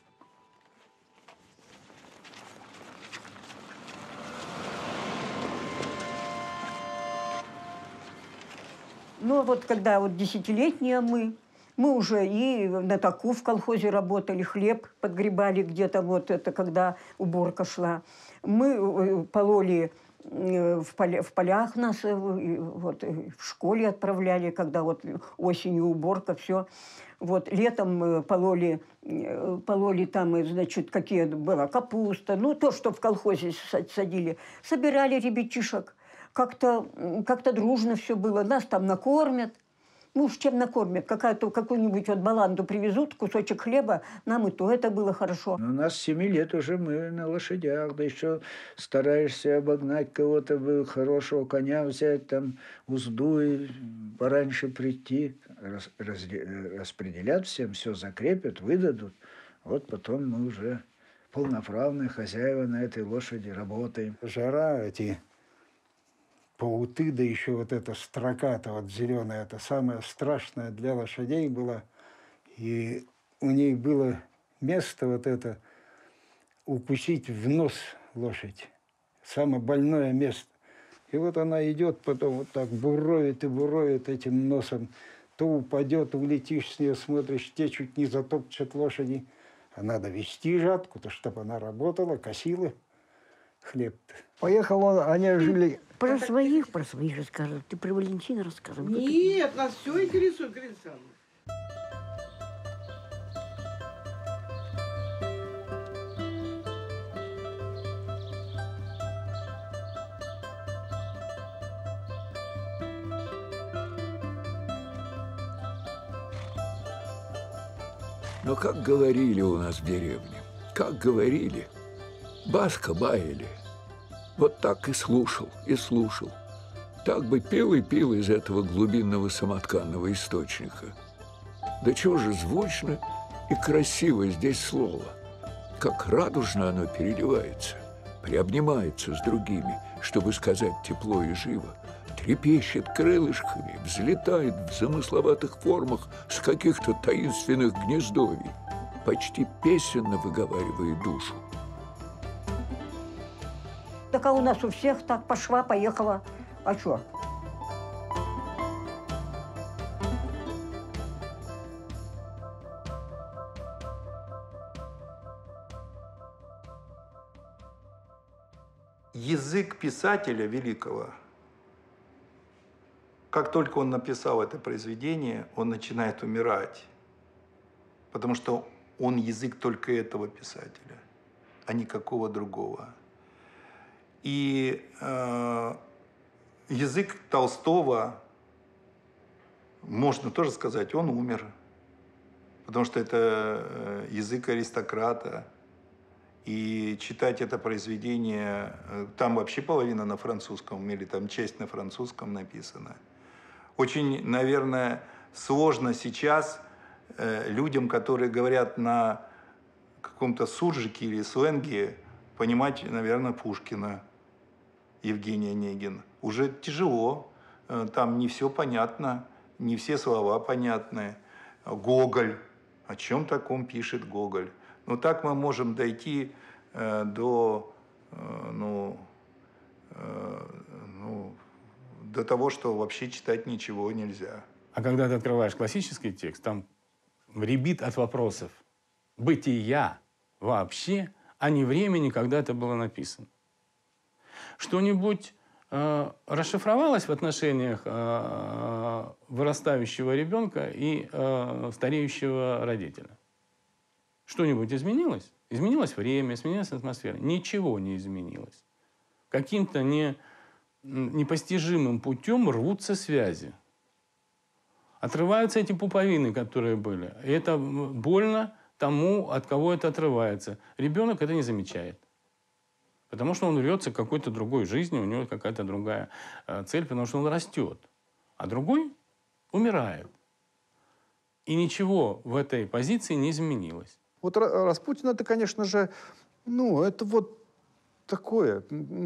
[SPEAKER 10] Ну, вот когда вот десятилетние мы, мы уже и на таку в колхозе работали, хлеб подгребали где-то, вот это когда уборка шла. Мы пололи в, поля, в полях нас, вот, в школе отправляли, когда вот осенью уборка, все. Вот летом пололи, пололи там, значит, какие была капуста, ну, то, что в колхозе садили. Собирали ребятишек. Как-то как-то дружно все было. Нас там накормят. Ну уж чем накормят? Какая-то, какую-нибудь вот баланду привезут, кусочек хлеба, нам и то это было хорошо.
[SPEAKER 20] У нас с семи лет уже мы на лошадях, да еще стараешься обогнать кого-то, хорошего коня взять, там узду и пораньше прийти. рас, разде- распределят всем, все закрепят, выдадут. Вот потом мы уже полноправные хозяева на этой лошади работаем.
[SPEAKER 21] Жара, эти пауты, да еще вот эта строка-то вот зеленая, это самое страшное для лошадей было. И у ней было место вот это укусить в нос лошадь. Самое больное место. И вот она идет, потом вот так буровит и буровит этим носом. То упадет, улетишь с нее, смотришь, те чуть не затопчут лошади. А надо вести жатку-то, чтобы она работала, косила хлеб-то.
[SPEAKER 11] Поехал он, они жили...
[SPEAKER 19] Про своих, про своих рассказывай. Ты про Валентина рассказывай.
[SPEAKER 13] Нет, нас все интересует, Галина Александровна.
[SPEAKER 1] Но как говорили у нас в деревне, как говорили, баска баяли. Вот так и слушал, и слушал. Так бы пил и пил из этого глубинного самотканного источника. Да чего же звучно и красиво здесь слово. Как радужно оно переливается, приобнимается с другими, чтобы сказать тепло и живо. Трепещет крылышками, взлетает в замысловатых формах с каких-то таинственных гнездовий, почти песенно выговаривает душу.
[SPEAKER 10] Так а у нас у всех так пошла, поехала. А что?
[SPEAKER 15] Язык писателя великого, как только он написал это произведение, он начинает умирать, потому что он язык только этого писателя, а никакого другого. И э, язык Толстого, можно тоже сказать, он умер, потому что это язык аристократа. И читать это произведение, там вообще половина на французском, или там часть на французском написана. Очень, наверное, сложно сейчас э, людям, которые говорят на каком-то суржике или сленге, понимать, наверное, Пушкина, Евгения Онегина. Уже тяжело, э, там не все понятно, не все слова понятны. Гоголь, о чем таком пишет Гоголь? Но так мы можем дойти э, до, э, ну, э, ну, до того, что вообще читать ничего нельзя.
[SPEAKER 7] А когда ты открываешь классический текст, там рябит от вопросов бытия вообще, а не времени, когда это было написано. Что-нибудь э, расшифровалось в отношениях э, вырастающего ребенка и э, стареющего родителя? Что-нибудь изменилось? Изменилось время, изменилась атмосфера. Ничего не изменилось. Каким-то не, непостижимым путем рвутся связи. Отрываются эти пуповины, которые были. И это больно тому, от кого это отрывается. Ребенок это не замечает. Потому что он рвется к какой-то другой жизни, у него какая-то другая цель, потому что он растет. А другой умирает. И ничего в этой позиции не изменилось.
[SPEAKER 9] Вот Распутин, это, конечно же, ну, это вот такое.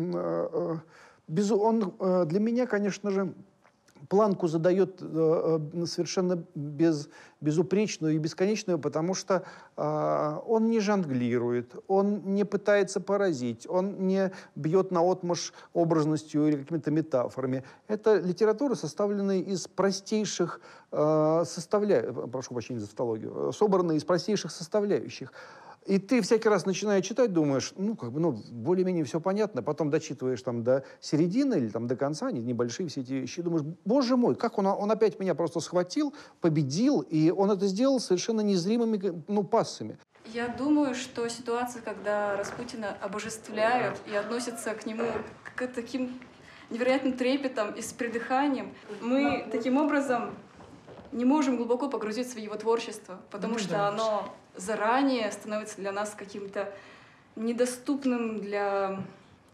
[SPEAKER 9] Он для меня, конечно же, планку задает совершенно без, безупречную и бесконечную, потому что он не жонглирует, он не пытается поразить, он не бьет наотмашь образностью или какими-то метафорами. Это литература, составленная из простейших составляющих, прошу прощения за тавтологию, собранная из простейших составляющих. И ты всякий раз, начиная читать, думаешь, ну, как бы, ну, более-менее все понятно, потом дочитываешь там до середины или там до конца, они небольшие все эти вещи, думаешь, боже мой, как он, он опять меня просто схватил, победил, и он это сделал совершенно незримыми, ну, пассами.
[SPEAKER 22] Я думаю, что ситуация, когда Распутина обожествляют и относятся к нему к таким невероятным трепетом и с придыханием, мы таким образом не можем глубоко погрузиться в его творчество, потому что оно заранее становится для нас каким-то недоступным для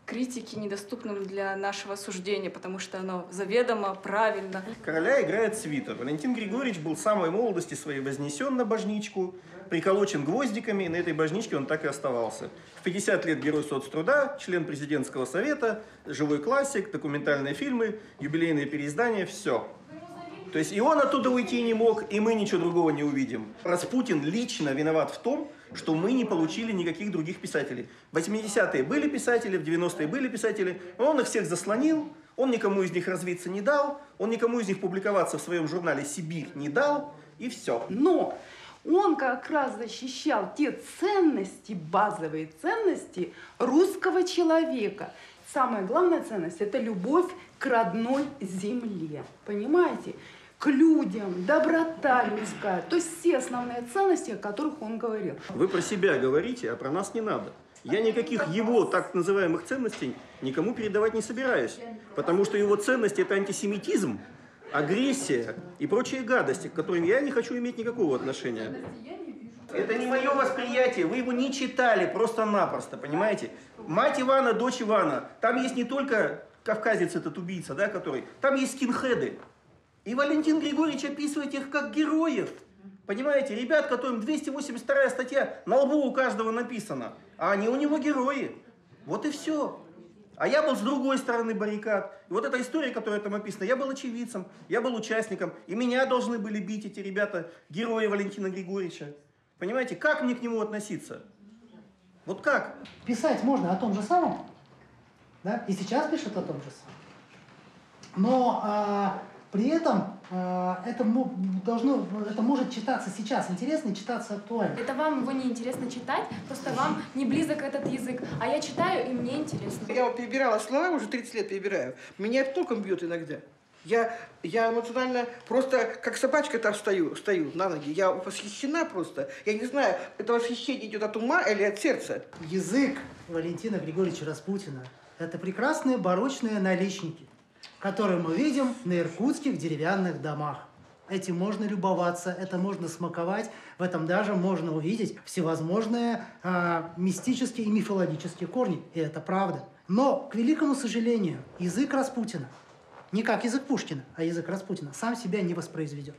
[SPEAKER 22] критики недоступным для нашего суждения, потому что оно заведомо правильно.
[SPEAKER 2] Короля играет свитер. Валентин Григорьевич был с самой молодости своей вознесен на божничку, приколочен гвоздиками, и на этой божничке он так и оставался. В пятьдесят лет герой соцтруда, член президентского совета, живой классик, документальные фильмы, юбилейные переиздания, все. То есть и он оттуда уйти не мог, и мы ничего другого не увидим. Распутин лично виноват в том, что мы не получили никаких других писателей. В восьмидесятые были писатели, в девяностые были писатели, но он их всех заслонил, он никому из них развиться не дал, он никому из них публиковаться в своем журнале «Сибирь» не дал, и все.
[SPEAKER 5] Но он как раз защищал те ценности, базовые ценности русского человека. Самая главная ценность – это любовь к родной земле. Понимаете? К людям, доброта людская. То есть все основные ценности, о которых он говорил.
[SPEAKER 2] Вы про себя говорите, а про нас не надо. Я никаких его так называемых ценностей никому передавать не собираюсь. Потому что его ценности – это антисемитизм, агрессия и прочие гадости, к которым я не хочу иметь никакого отношения. Это не мое восприятие, вы его не читали просто-напросто, понимаете? Мать Ивана, дочь Ивана. Там есть не только кавказец этот убийца, да, который... Там есть скинхеды. И Валентин Григорьевич описывает их как героев. Понимаете, ребят, которым двести восемьдесят вторая статья на лбу у каждого написана, а они у него герои. Вот и все. А я был с другой стороны баррикад. И вот эта история, которая там описана, я был очевидцем, я был участником, и меня должны были бить эти ребята, герои Валентина Григорьевича. Понимаете, как мне к нему относиться? Вот как?
[SPEAKER 6] Писать можно о том же самом, да, и сейчас пишут о том же самом. Но а, при этом а, это, должно, это может читаться сейчас интересно и читаться актуально.
[SPEAKER 23] Это вам его не интересно читать, просто вам не близок этот язык, а я читаю, и мне интересно.
[SPEAKER 24] Я вот перебирала слова, уже тридцать лет перебираю. Меня током бьет иногда. Я, я эмоционально просто как собачка там стою, стою на ноги. Я восхищена просто. Я не знаю, это восхищение идет от ума или от сердца.
[SPEAKER 6] Язык Валентина Григорьевича Распутина – это прекрасные барочные наличники, которые мы видим на иркутских деревянных домах. Этим можно любоваться, это можно смаковать, в этом даже можно увидеть всевозможные а, мистические и мифологические корни. И это правда. Но, к великому сожалению, язык Распутина, не как язык Пушкина, а язык Распутина, сам себя не воспроизведет.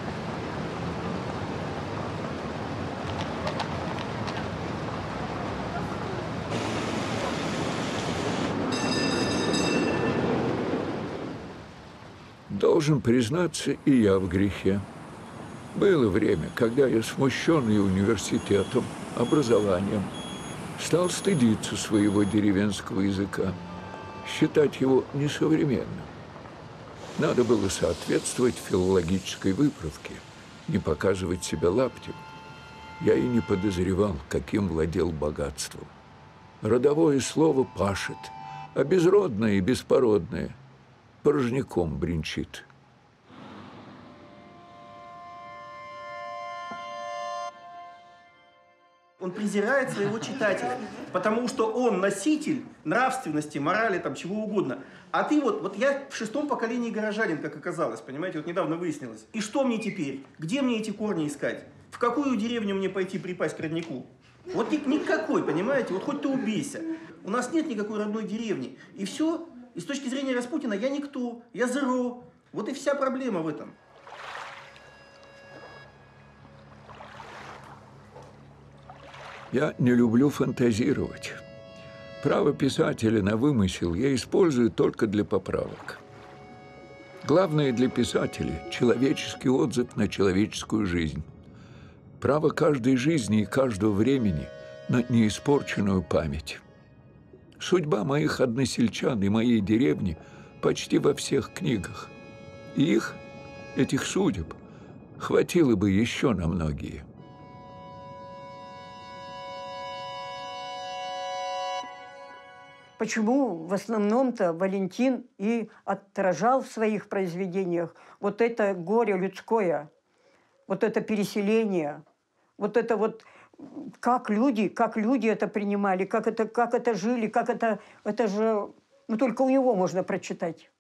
[SPEAKER 1] Должен признаться, и я в грехе. Было время, когда я, смущенный университетом, образованием, стал стыдиться своего деревенского языка, считать его несовременным. Надо было соответствовать филологической выправке, не показывать себя лаптем. Я и не подозревал, каким владел богатством. Родовое слово пашет, а безродное и беспородное порожняком бренчит.
[SPEAKER 2] Он презирает своего читателя, потому что он носитель нравственности, морали, там, чего угодно. А ты вот, вот я в шестом поколении горожанин, как оказалось, понимаете, вот недавно выяснилось. И что мне теперь? Где мне эти корни искать? В какую деревню мне пойти припасть к роднику? Вот ни, никакой, понимаете, вот хоть ты убейся. У нас нет никакой родной деревни. И все, и с точки зрения Распутина я никто, я зеро. Вот и вся проблема в этом.
[SPEAKER 1] Я не люблю фантазировать. Право писателя на вымысел я использую только для поправок. Главное для писателя – человеческий отзыв на человеческую жизнь. Право каждой жизни и каждого времени на неиспорченную память. Судьба моих односельчан и моей деревни почти во всех книгах. И их, этих судеб, хватило бы еще на многие.
[SPEAKER 10] Почему в основном-то Валентин и отражал в своих произведениях вот это горе людское, вот это переселение, вот это вот, как люди, как люди это принимали, как это, как это жили, как это, это же, ну только у него можно прочитать,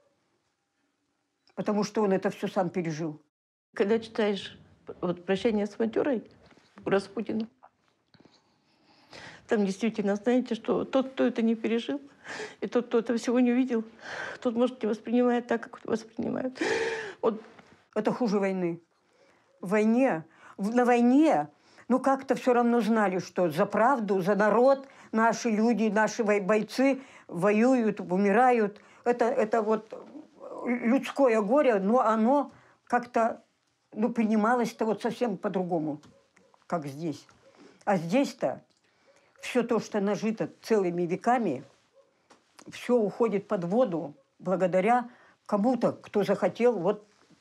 [SPEAKER 10] потому что он это все сам пережил.
[SPEAKER 4] Когда читаешь вот «Прощание с Матюрой» у Распутина, Там действительно, знаете, что тот, кто это не пережил, и тот, кто этого всего не увидел, тот, может, не воспринимает так, как воспринимают. Вот.
[SPEAKER 10] Это хуже войны. В войне, на войне, ну как-то все равно знали, что за правду, за народ наши люди, наши бойцы воюют, умирают. Это, это вот людское горе, но оно как-то ну, принималось-то вот совсем по-другому, как здесь. А здесь-то все то, что нажито целыми веками, все уходит под воду благодаря кому-то, кто захотел вот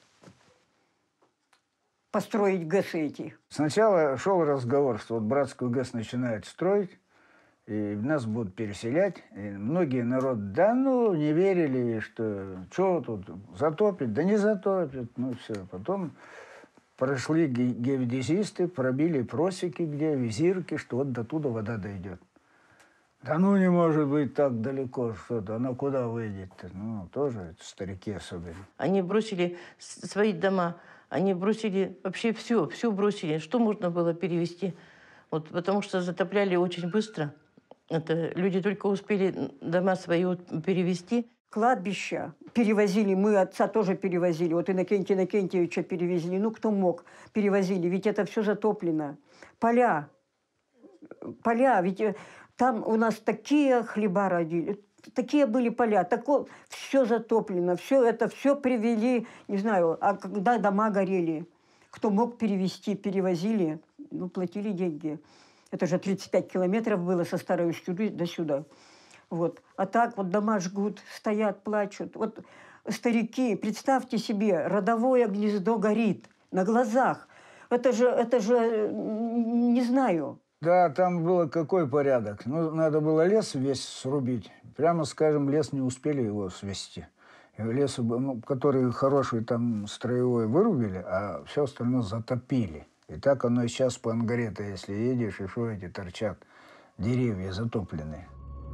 [SPEAKER 10] построить ГЭСы эти.
[SPEAKER 20] Сначала шел разговор, что вот братскую ГЭС начинают строить, и нас будут переселять. И многие народ, да ну, не верили, что что тут затопит, да не затопит. Ну все, потом прошли геодезисты, пробили просеки, где визирки, что вот до туда вода дойдет. Да ну не может быть так далеко что-то, она куда выйдет-то? Ну тоже старики особенно.
[SPEAKER 4] Они бросили свои дома. Они бросили вообще все, все бросили. Что можно было перевести? Вот, потому что затопляли очень быстро. Это люди только успели дома свои вот перевести.
[SPEAKER 10] Кладбища перевозили, мы отца тоже перевозили. Вот Иннокентия Иннокентьевича перевезли. Ну, кто мог, перевозили. Ведь это все затоплено. Поля. Поля. Ведь там у нас такие хлеба родили. Такие были поля, тако, все затоплено, все это, все привели, не знаю, а когда дома горели, кто мог перевезти, перевозили, ну, платили деньги. Это же тридцать пять километров было со Старой Устюги до сюда. Вот. А так вот дома жгут, стоят, плачут. Вот старики, представьте себе, родовое гнездо горит на глазах. Это же, это же, не знаю.
[SPEAKER 20] Да, там было какой порядок. Ну, надо было лес весь срубить. Прямо скажем, лес не успели его свести. Лес, ну, который хороший там строевой вырубили, а все остальное затопили. И так оно и сейчас по Ангаре-то, если едешь, и что эти торчат, деревья затопленные.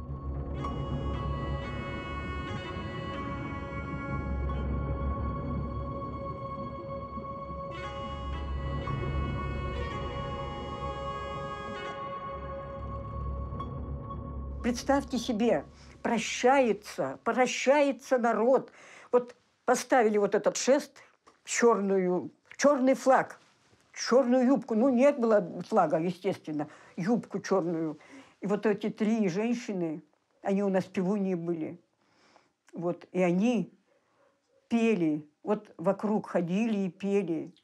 [SPEAKER 10] Представьте себе, прощается, прощается народ. Вот поставили вот этот шест, черную, черный флаг, черную юбку. Ну, нет было флага, естественно, юбку черную. И вот эти три женщины, они у нас певуньи были. Вот, и они пели, вот вокруг ходили и пели.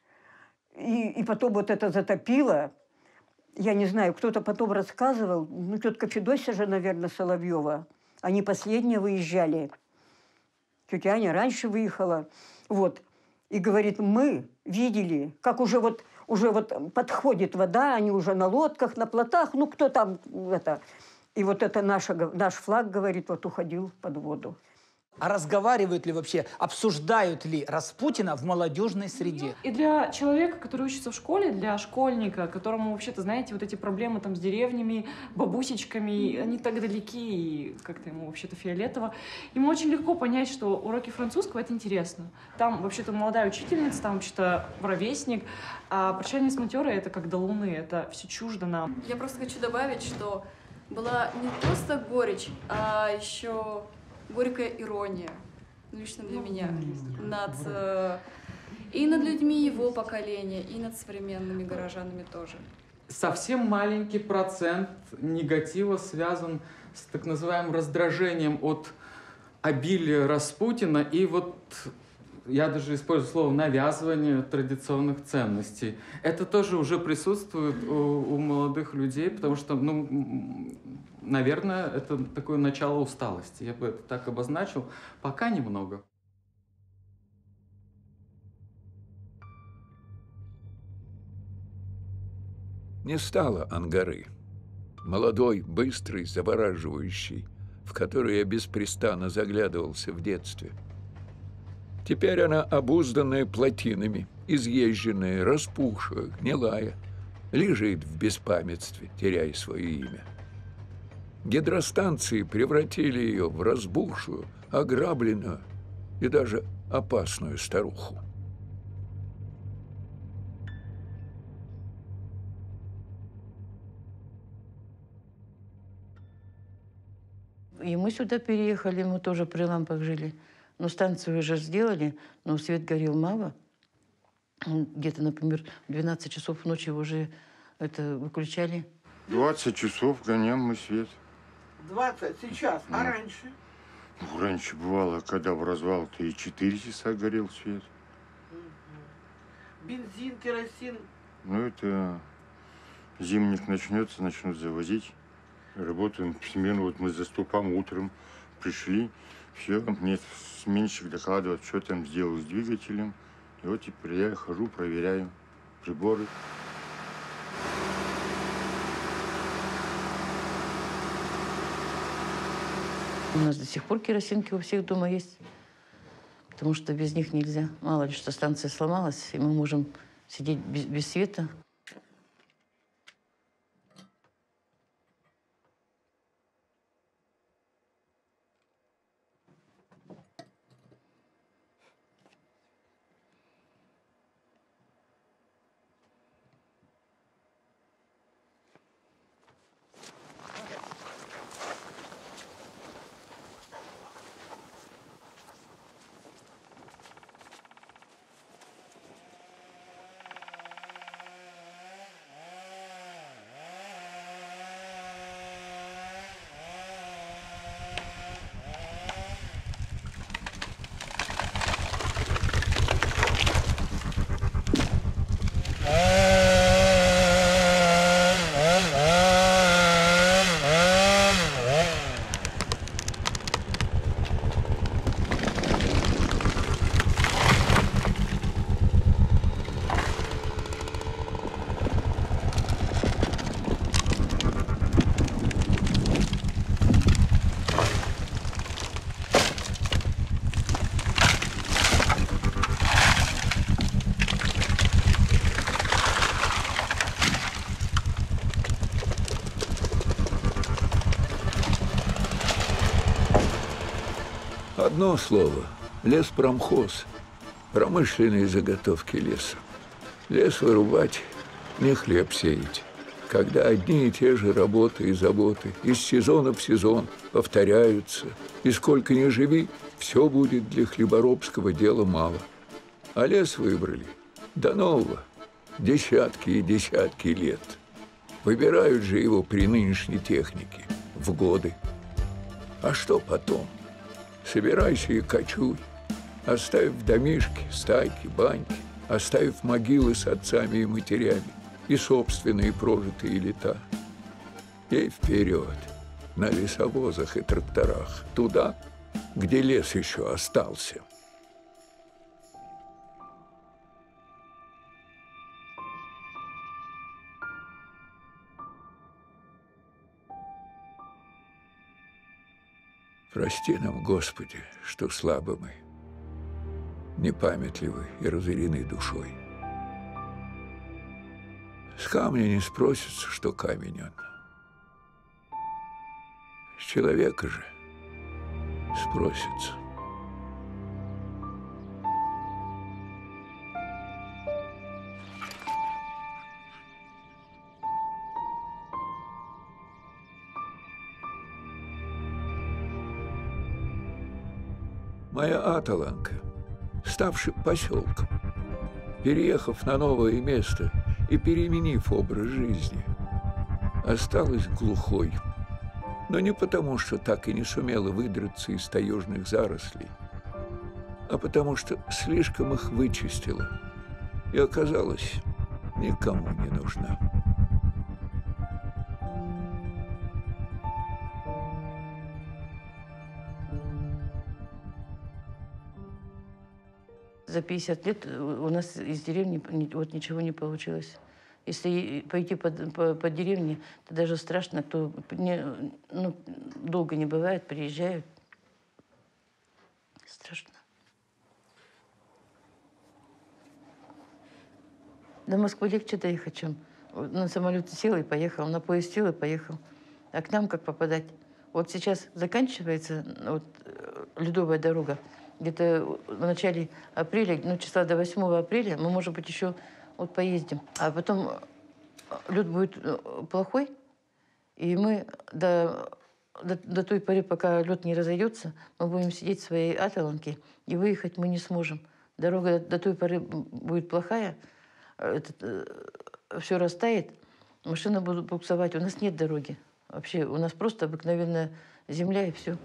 [SPEAKER 10] И, и потом вот это затопило. Я не знаю, кто-то потом рассказывал, ну, тетка Федосия же, наверное, Соловьева. Они последние выезжали. Тетя Аня раньше выехала. Вот. И говорит, мы видели, как уже вот, уже вот подходит вода, они уже на лодках, на плотах, ну, кто там это. И вот это наша, наш флаг, говорит, вот уходил под воду.
[SPEAKER 3] А разговаривают ли вообще, обсуждают ли Распутина в молодежной среде?
[SPEAKER 23] И для человека, который учится в школе, для школьника, которому вообще-то, знаете, вот эти проблемы там с деревнями, бабусечками, они так далеки, и как-то ему вообще-то фиолетово, ему очень легко понять, что уроки французского — это интересно. Там вообще-то молодая учительница, там вообще-то ровесник, а прощание с матерой — это как до луны, это все чуждо нам.
[SPEAKER 22] Я просто хочу добавить, что была не просто горечь, а еще... горькая ирония, лично для меня, над, э, и над людьми его поколения, и над современными горожанами тоже.
[SPEAKER 12] Совсем маленький процент негатива связан с так называемым раздражением от обилия Распутина и вот, я даже использую слово, навязывание традиционных ценностей. Это тоже уже присутствует у, у молодых людей, потому что, ну, наверное, это такое начало усталости. Я бы это так обозначил. Пока немного.
[SPEAKER 1] Не стало Ангары. Молодой, быстрый, завораживающий, в который я беспрестанно заглядывался в детстве. Теперь она обузданная плотинами, изъезженная, распухшая, гнилая, лежит в беспамятстве, теряя свое имя. Гидростанции превратили ее в разбухшую, ограбленную и даже опасную старуху.
[SPEAKER 4] И мы сюда переехали, мы тоже при лампах жили. Но станцию уже сделали, но свет горел мало. Где-то, например, в двенадцать часов ночи уже это выключали.
[SPEAKER 14] двадцать часов гоняем мы свет.
[SPEAKER 24] двадцать сейчас, а
[SPEAKER 14] Ну.
[SPEAKER 24] раньше?
[SPEAKER 14] Ну, раньше бывало, когда в развал-то и четыре часа горел свет.
[SPEAKER 24] Бензин, керосин.
[SPEAKER 14] Ну, это зимник начнется, начнут завозить. Работаем в смену. Вот мы заступаем утром, пришли, все, мне сменщик докладывает, что там сделал с двигателем. И вот теперь я хожу, проверяю приборы.
[SPEAKER 4] У нас до сих пор керосинки у всех дома есть, потому что без них нельзя. Мало ли, что станция сломалась, и мы можем сидеть без, без света.
[SPEAKER 1] Одно слово – леспромхоз, промышленные заготовки леса. Лес вырубать, не хлеб сеять. Когда одни и те же работы и заботы из сезона в сезон повторяются, и сколько ни живи, все будет для хлеборобского дела мало. А лес выбрали до нового десятки и десятки лет. Выбирают же его при нынешней технике в годы. А что потом? Собирайся и кочуй, оставив домишки, стайки, баньки, оставив могилы с отцами и матерями и собственные прожитые лета. И вперед, на лесовозах и тракторах, туда, где лес еще остался. Прости нам, Господи, что слабы мы, непамятливы и разорены душой. С камня не спросится, что камень он. С человека же спросится. Моя Аталанка, ставши поселком, переехав на новое место и переменив образ жизни, осталась глухой, но не потому, что так и не сумела выдраться из таежных зарослей, а потому что слишком их вычистила и оказалась никому не нужна.
[SPEAKER 4] За пятьдесят лет у нас из деревни вот ничего не получилось. Если пойти по, по, по деревне, то даже страшно, кто не, ну, долго не бывает, приезжают. Страшно. До Москвы легче доехать, чем на самолет сел и поехал, на поезд сел и поехал. А к нам как попадать? Вот сейчас заканчивается вот, ледовая дорога. Где-то в начале апреля, ну, числа до восьмого апреля, мы, может быть, еще вот поездим. А потом лед будет плохой, и мы до до, до той поры, пока лед не разойдется, мы будем сидеть в своей аталонке, и выехать мы не сможем. Дорога до той поры будет плохая, этот, все растает, машины будут буксовать. У нас нет дороги. Вообще, у нас просто обыкновенная земля и все.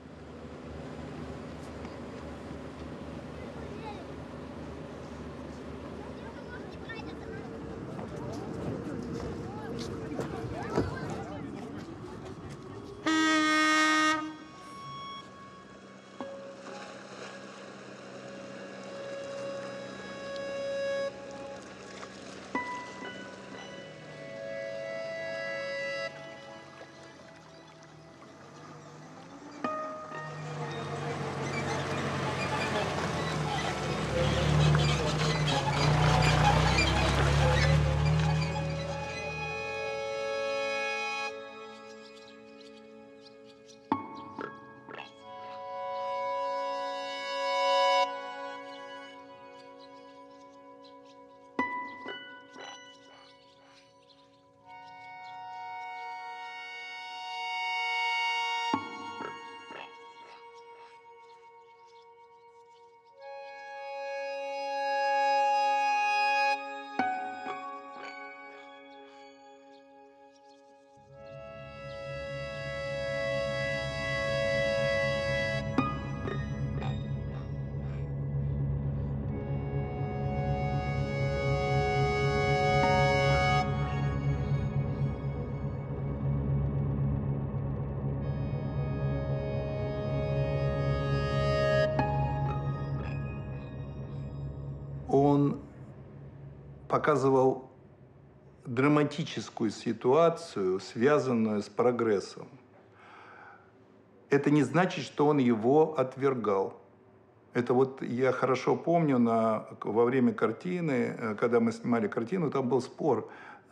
[SPEAKER 15] Он показывал драматическую ситуацию, связанную с прогрессом. Это не значит, что он его отвергал. Это вот я хорошо помню на, во время картины, когда мы снимали картину, там был спор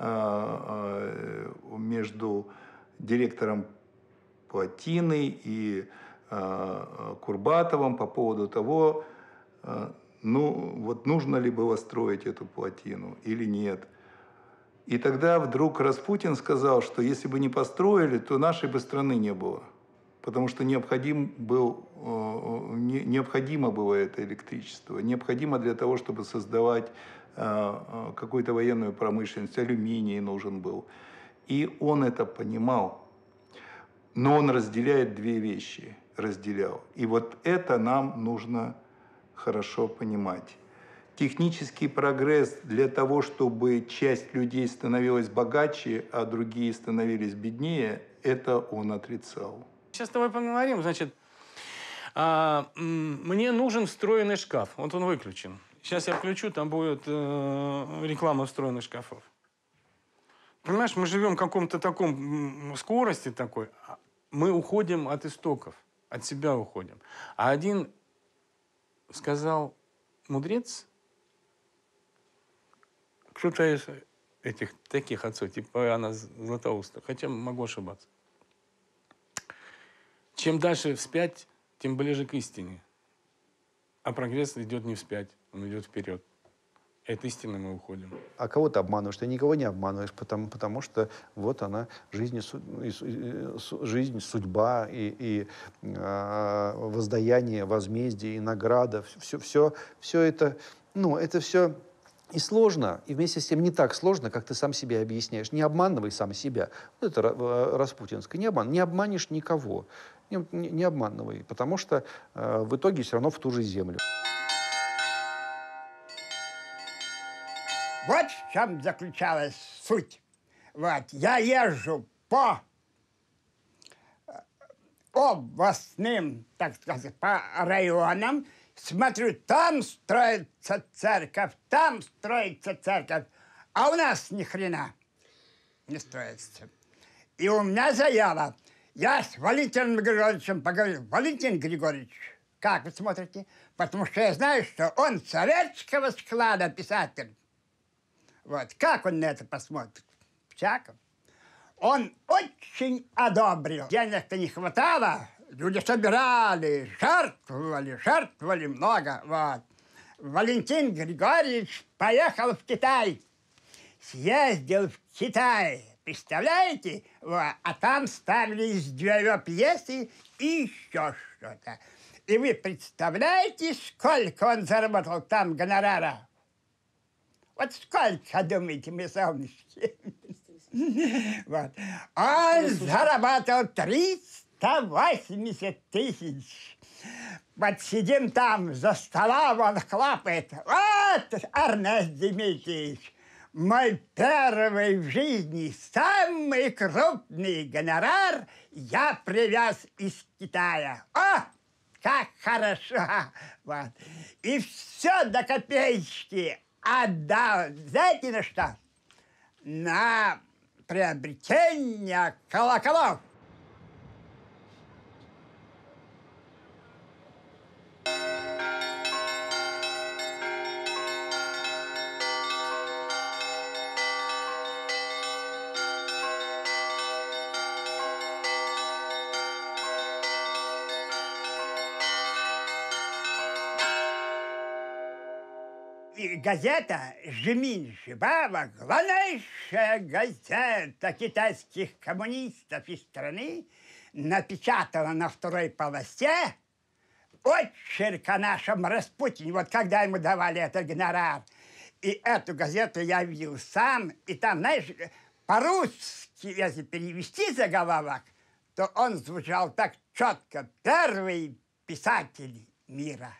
[SPEAKER 15] э, э, между директором Плотиной и э, Курбатовым по поводу того, э, ну, вот нужно ли было строить эту плотину или нет. И тогда вдруг Распутин сказал, что если бы не построили, то нашей бы страны не было. Потому что необходим был, необходимо было это электричество. Необходимо для того, чтобы создавать какую-то военную промышленность. Алюминий нужен был. И он это понимал. Но он разделяет две вещи. Разделял. И вот это нам нужно хорошо понимать. Технический прогресс для того, чтобы часть людей становилась богаче, а другие становились беднее, это он отрицал.
[SPEAKER 7] Сейчас с тобой поговорим. Значит, а, мне нужен встроенный шкаф. Вот он выключен. Сейчас я включу, там будет э, реклама встроенных шкафов. Понимаешь, мы живем в каком-то таком скорости такой. Мы уходим от истоков, от себя уходим. А один сказал мудрец, кто-то из этих таких отцов, типа Иоанна Златоуста, хотя могу ошибаться. Чем дальше вспять, тем ближе к истине. А прогресс идет не вспять, он идет вперед. От истины мы уходим.
[SPEAKER 9] А кого ты обманываешь? Ты никого не обманываешь, потому, потому что вот она, жизнь, жизнь судьба и, и э, воздаяние, возмездие, и награда. Все, все, все это, ну, это все и сложно, и вместе с тем не так сложно, как ты сам себе объясняешь. Не обманывай сам себя. Вот это распутинское. Не, обман, не обманешь никого. Не, не, не обманывай, потому что э, в итоге все равно в ту же землю.
[SPEAKER 8] Вот в чем заключалась суть. Вот. Я езжу по областным, так сказать, по районам, смотрю, там строится церковь, там строится церковь, а у нас ни хрена не строится. И у меня заява. Я с Валентином Григорьевичем поговорил. Валентин Григорьевич, как вы смотрите? Потому что я знаю, что он советского склада писатель. Вот. Как он на это посмотрит? Всяко. Он очень одобрил. Денег-то не хватало. Люди собирали, жертвовали, жертвовали много. Вот. Валентин Григорьевич поехал в Китай. Съездил в Китай. представляете? Вот. А там ставились две пьесы и еще что-то. И вы представляете, сколько он заработал там гонорара? Вот сколько, думаете, мы солнышки? Вот. Он зарабатывал триста восемьдесят тысяч. Вот сидим там за столом, он хлопает. Вот, Эрнест Дмитриевич, мой первый в жизни самый крупный гонорар я привез из Китая. О, как хорошо! Вот. И все до копеечки отдал. Знаете на что? На приобретение колоколов. И газета «Жемин Жибава», главнейшая газета китайских коммунистов из страны, напечатала на второй полосе очерк о нашем Распутине, вот когда ему давали этот гонорар. И эту газету я видел сам, и там, знаешь, по-русски, если перевести заголовок, то он звучал так четко: «Первый писатель мира».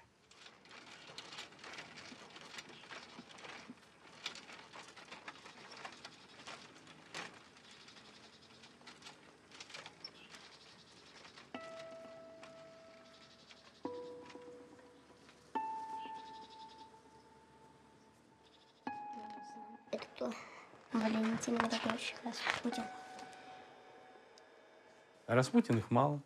[SPEAKER 16] Это кто? Валентин Григорьевич Распутин.
[SPEAKER 7] А Распутин их мало.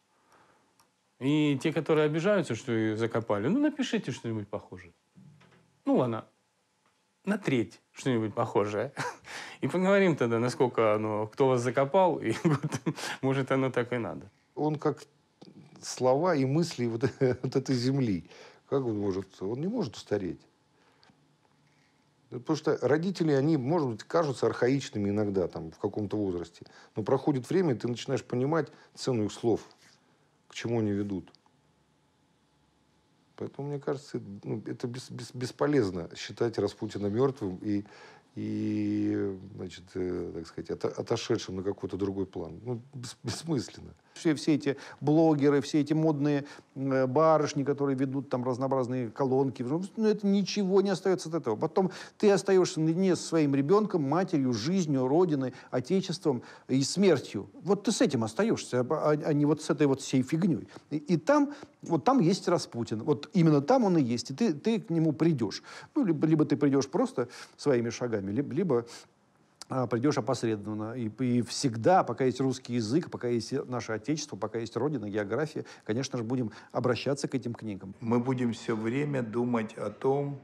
[SPEAKER 7] И те, которые обижаются, что их закопали, ну, напишите что-нибудь похожее. Ну, ладно, на треть что-нибудь похожее. И поговорим тогда, насколько оно, кто вас закопал, и вот, может, оно так и надо.
[SPEAKER 9] Он как слова и мысли вот, вот этой земли. Как он может? Он не может устареть. Потому что родители, они, может быть, кажутся архаичными иногда, там, в каком-то возрасте. Но проходит время, и ты начинаешь понимать цену их слов, к чему они ведут. Поэтому, мне кажется, ну, это бес, бес, бесполезно считать Распутина мертвым и, и значит, э, так сказать, от, отошедшим на какой-то другой план. Ну, бес, бессмысленно. Все, все эти блогеры, все эти модные э, барышни, которые ведут там разнообразные колонки, ну, это ничего не остается от этого. Потом ты остаешься наедине со своим ребенком, матерью, жизнью, родиной, отечеством и смертью. Вот ты с этим остаешься, а, а не вот с этой вот всей фигней. И, и там, вот там есть Распутин. Вот именно там он и есть. И ты, ты к нему придешь. Ну, либо, либо ты придешь просто своими шагами, либо, либо а, придешь опосредованно. И, и всегда, пока есть русский язык, пока есть наше отечество, пока есть родина, география, конечно же, будем обращаться к этим книгам.
[SPEAKER 15] Мы будем все время думать о том,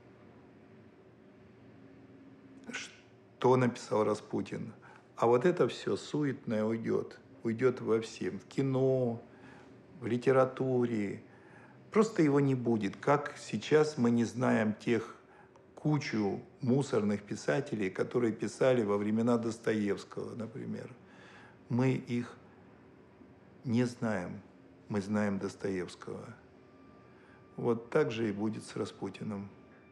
[SPEAKER 15] что написал Распутин. А вот это все суетное уйдет. Уйдет во всем. В кино, в литературе. Просто его не будет. Как сейчас мы не знаем тех кучу мусорных писателей, которые писали во времена Достоевского, например. Мы их не знаем. Мы знаем Достоевского. Вот так же и будет с Распутиным.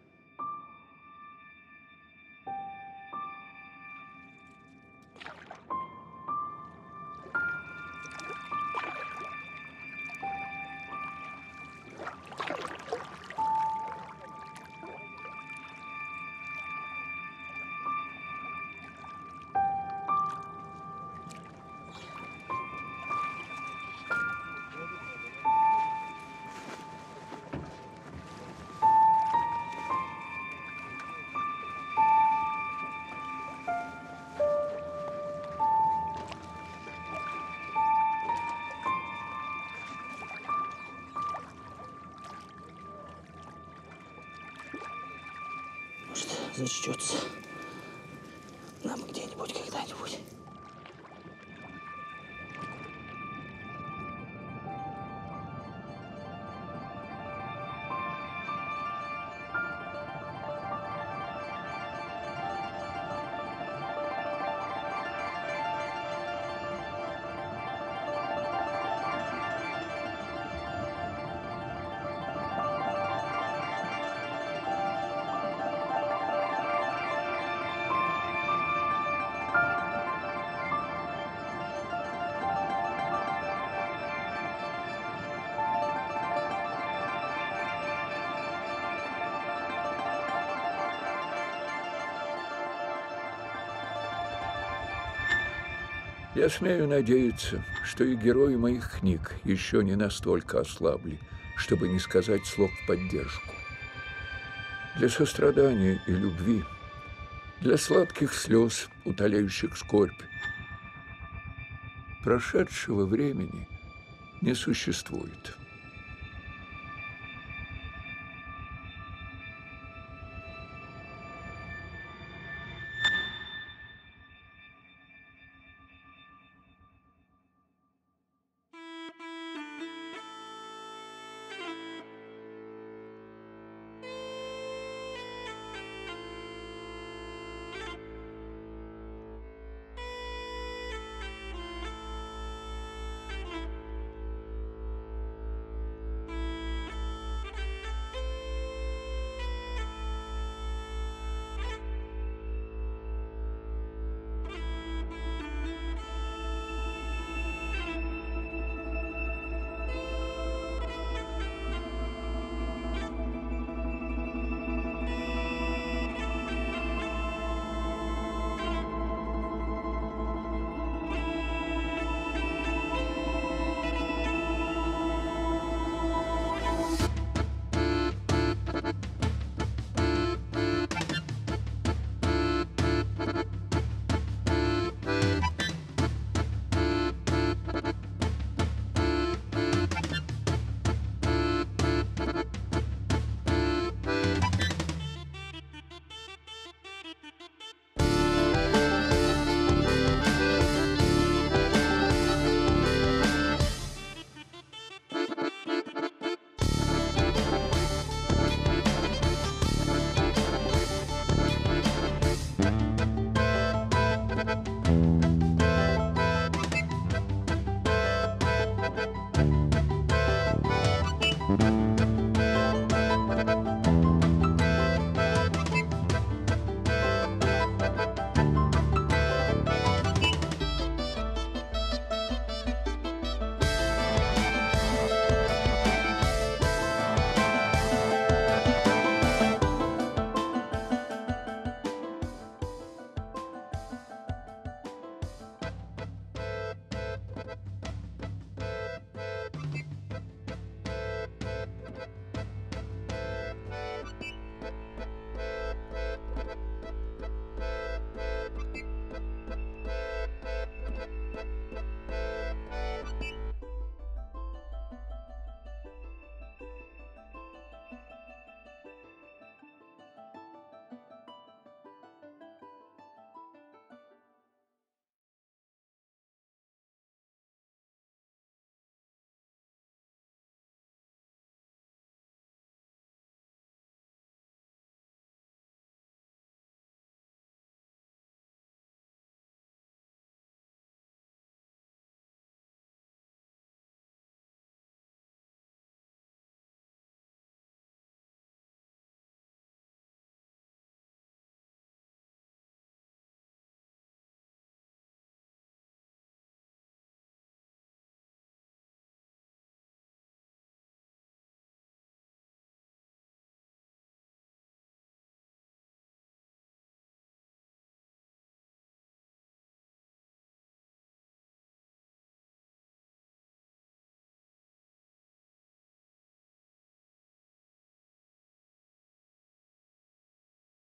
[SPEAKER 3] Зачтется нам где-нибудь когда-нибудь.
[SPEAKER 1] Я смею надеяться, что и герои моих книг еще не настолько ослабли, чтобы не сказать слов в поддержку. Для сострадания и любви, для сладких слез, утоляющих скорбь, прошедшего времени не существует.